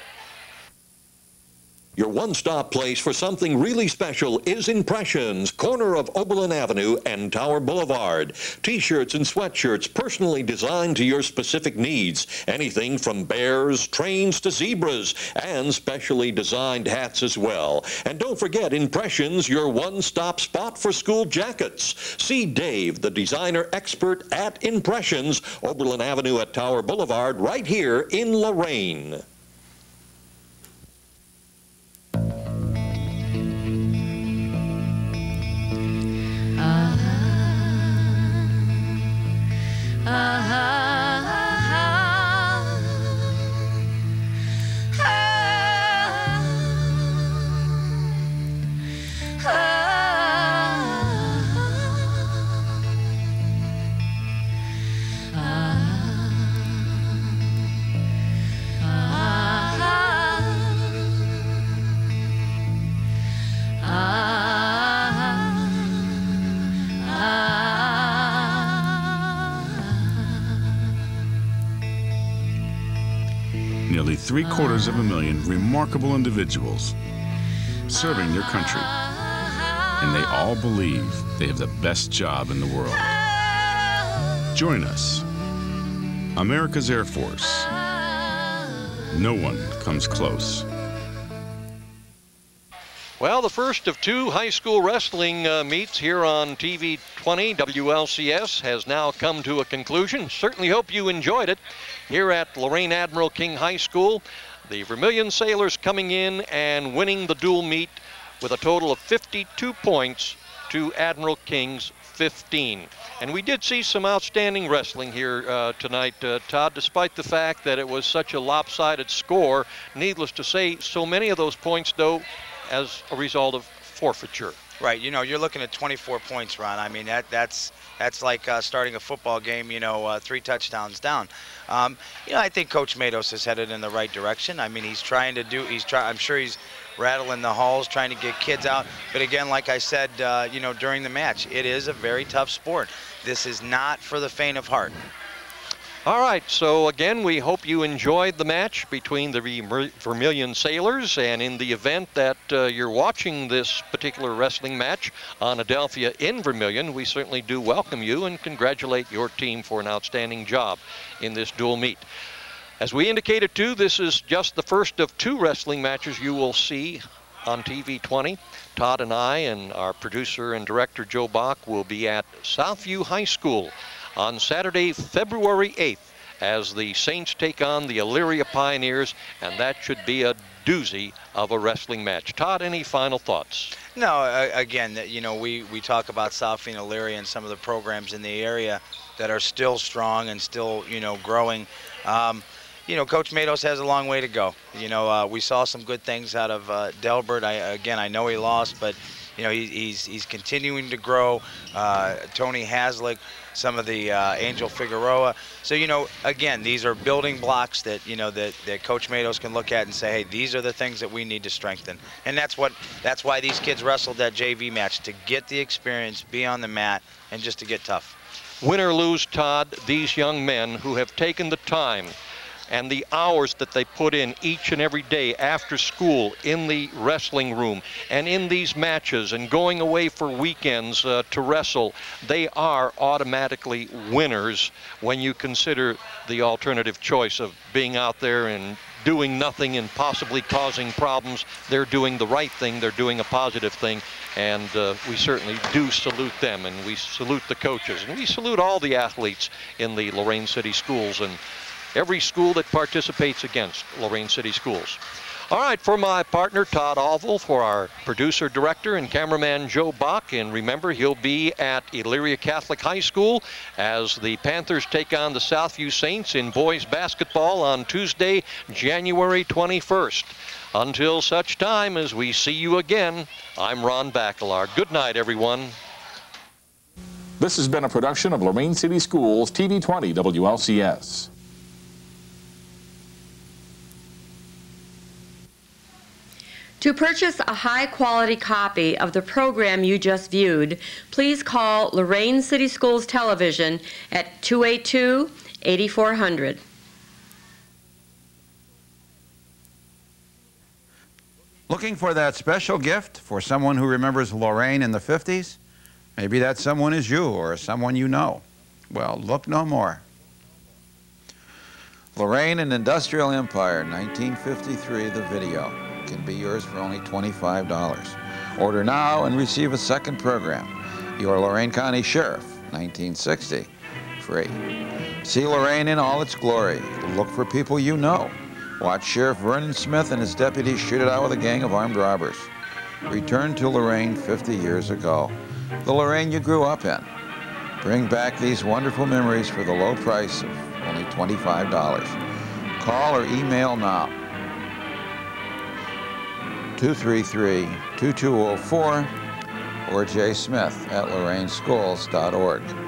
Your one-stop place for something really special is Impressions, corner of Oberlin Avenue and Tower Boulevard. T-shirts and sweatshirts personally designed to your specific needs. Anything from bears, trains to zebras, and specially designed hats as well. And don't forget Impressions, your one-stop spot for school jackets. See Dave, the designer expert at Impressions, Oberlin Avenue at Tower Boulevard, right here in Lorain.
Nearly three quarters of a million remarkable individuals serving their country. And they all believe they have the best job in the world. Join us. America's Air Force. No one comes close.
Well, the first of two high school wrestling uh, meets here on T V twenty W L C S has now come to a conclusion. Certainly hope you enjoyed it. Here at Lorain Admiral King High School, the Vermilion Sailors coming in and winning the dual meet with a total of fifty-two points to Admiral King's fifteen. And we did see some outstanding wrestling here uh, tonight, uh, Todd, despite the fact that it was such a lopsided score. Needless to say, so many of those points, though, as a result of forfeiture.
Right, you know, you're looking at twenty-four points, Ron. I mean, that that's that's like uh, starting a football game, you know, uh, three touchdowns down. Um, you know, I think Coach Matos is headed in the right direction. I mean, he's trying to do, he's trying, I'm sure he's rattling the halls, trying to get kids out. But again, like I said, uh, you know, during the match, it is a very tough sport. This is not for the faint of heart.
All right, so again, we hope you enjoyed the match between the Vermilion Sailors, and in the event that uh, you're watching this particular wrestling match on Adelphia in Vermilion, we certainly do welcome you and congratulate your team for an outstanding job in this dual meet. As we indicated too, this is just the first of two wrestling matches you will see on T V twenty. Todd and I and our producer and director Joe Bach will be at Southview High School on Saturday, February eighth, as the Saints take on the Elyria Pioneers, and that should be a doozy of a wrestling match. Todd, any final thoughts?
No, uh, again, you know, we, we talk about Southview and Elyria and some of the programs in the area that are still strong and still, you know, growing. Um, you know, Coach Matos has a long way to go. You know, uh, we saw some good things out of uh, Delbert. I, again, I know he lost, but you know, he, he's he's continuing to grow. Uh, Tony Haslick, some of the uh, Angel Figueroa. So, you know, again, these are building blocks that, you know, that, that Coach Matos can look at and say, hey, these are the things that we need to strengthen. And that's what that's why these kids wrestled that J V match, to get the experience, be on the mat, and just to get tough.
Win or lose, Todd, these young men who have taken the time and the hours that they put in each and every day after school in the wrestling room and in these matches and going away for weekends uh, to wrestle, they are automatically winners when you consider the alternative choice of being out there and doing nothing and possibly causing problems. They're doing the right thing. They're doing a positive thing. And uh, we certainly do salute them, and we salute the coaches, and we salute all the athletes in the Lorain City Schools and every school that participates against Lorain City Schools. All right, for my partner, Todd Alville, for our producer, director, and cameraman, Joe Bach. And remember, he'll be at Elyria Catholic High School as the Panthers take on the Southview Saints in boys basketball on Tuesday, January twenty-first. Until such time as we see you again, I'm Ron Bachelard. Good night, everyone.
This has been a production of Lorain City Schools, T V twenty W L C S.
To purchase a high-quality copy of the program you just viewed, please call Lorain City Schools Television at two eight two, eight four zero zero.
Looking for that special gift for someone who remembers Lorain in the fifties? Maybe that someone is you or someone you know. Well, look no more. Lorain and Industrial Empire, nineteen fifty-three, the video, can be yours for only twenty-five dollars. Order now and receive a second program. Your Lorain County Sheriff, nineteen sixty, free. See Lorain in all its glory. Look for people you know. Watch Sheriff Vernon Smith and his deputies shoot it out with a gang of armed robbers. Return to Lorain fifty years ago, the Lorain you grew up in. Bring back these wonderful memories for the low price of only twenty-five dollars. Call or email now. two three three, two two zero four or jsmith at lorain schools dot org.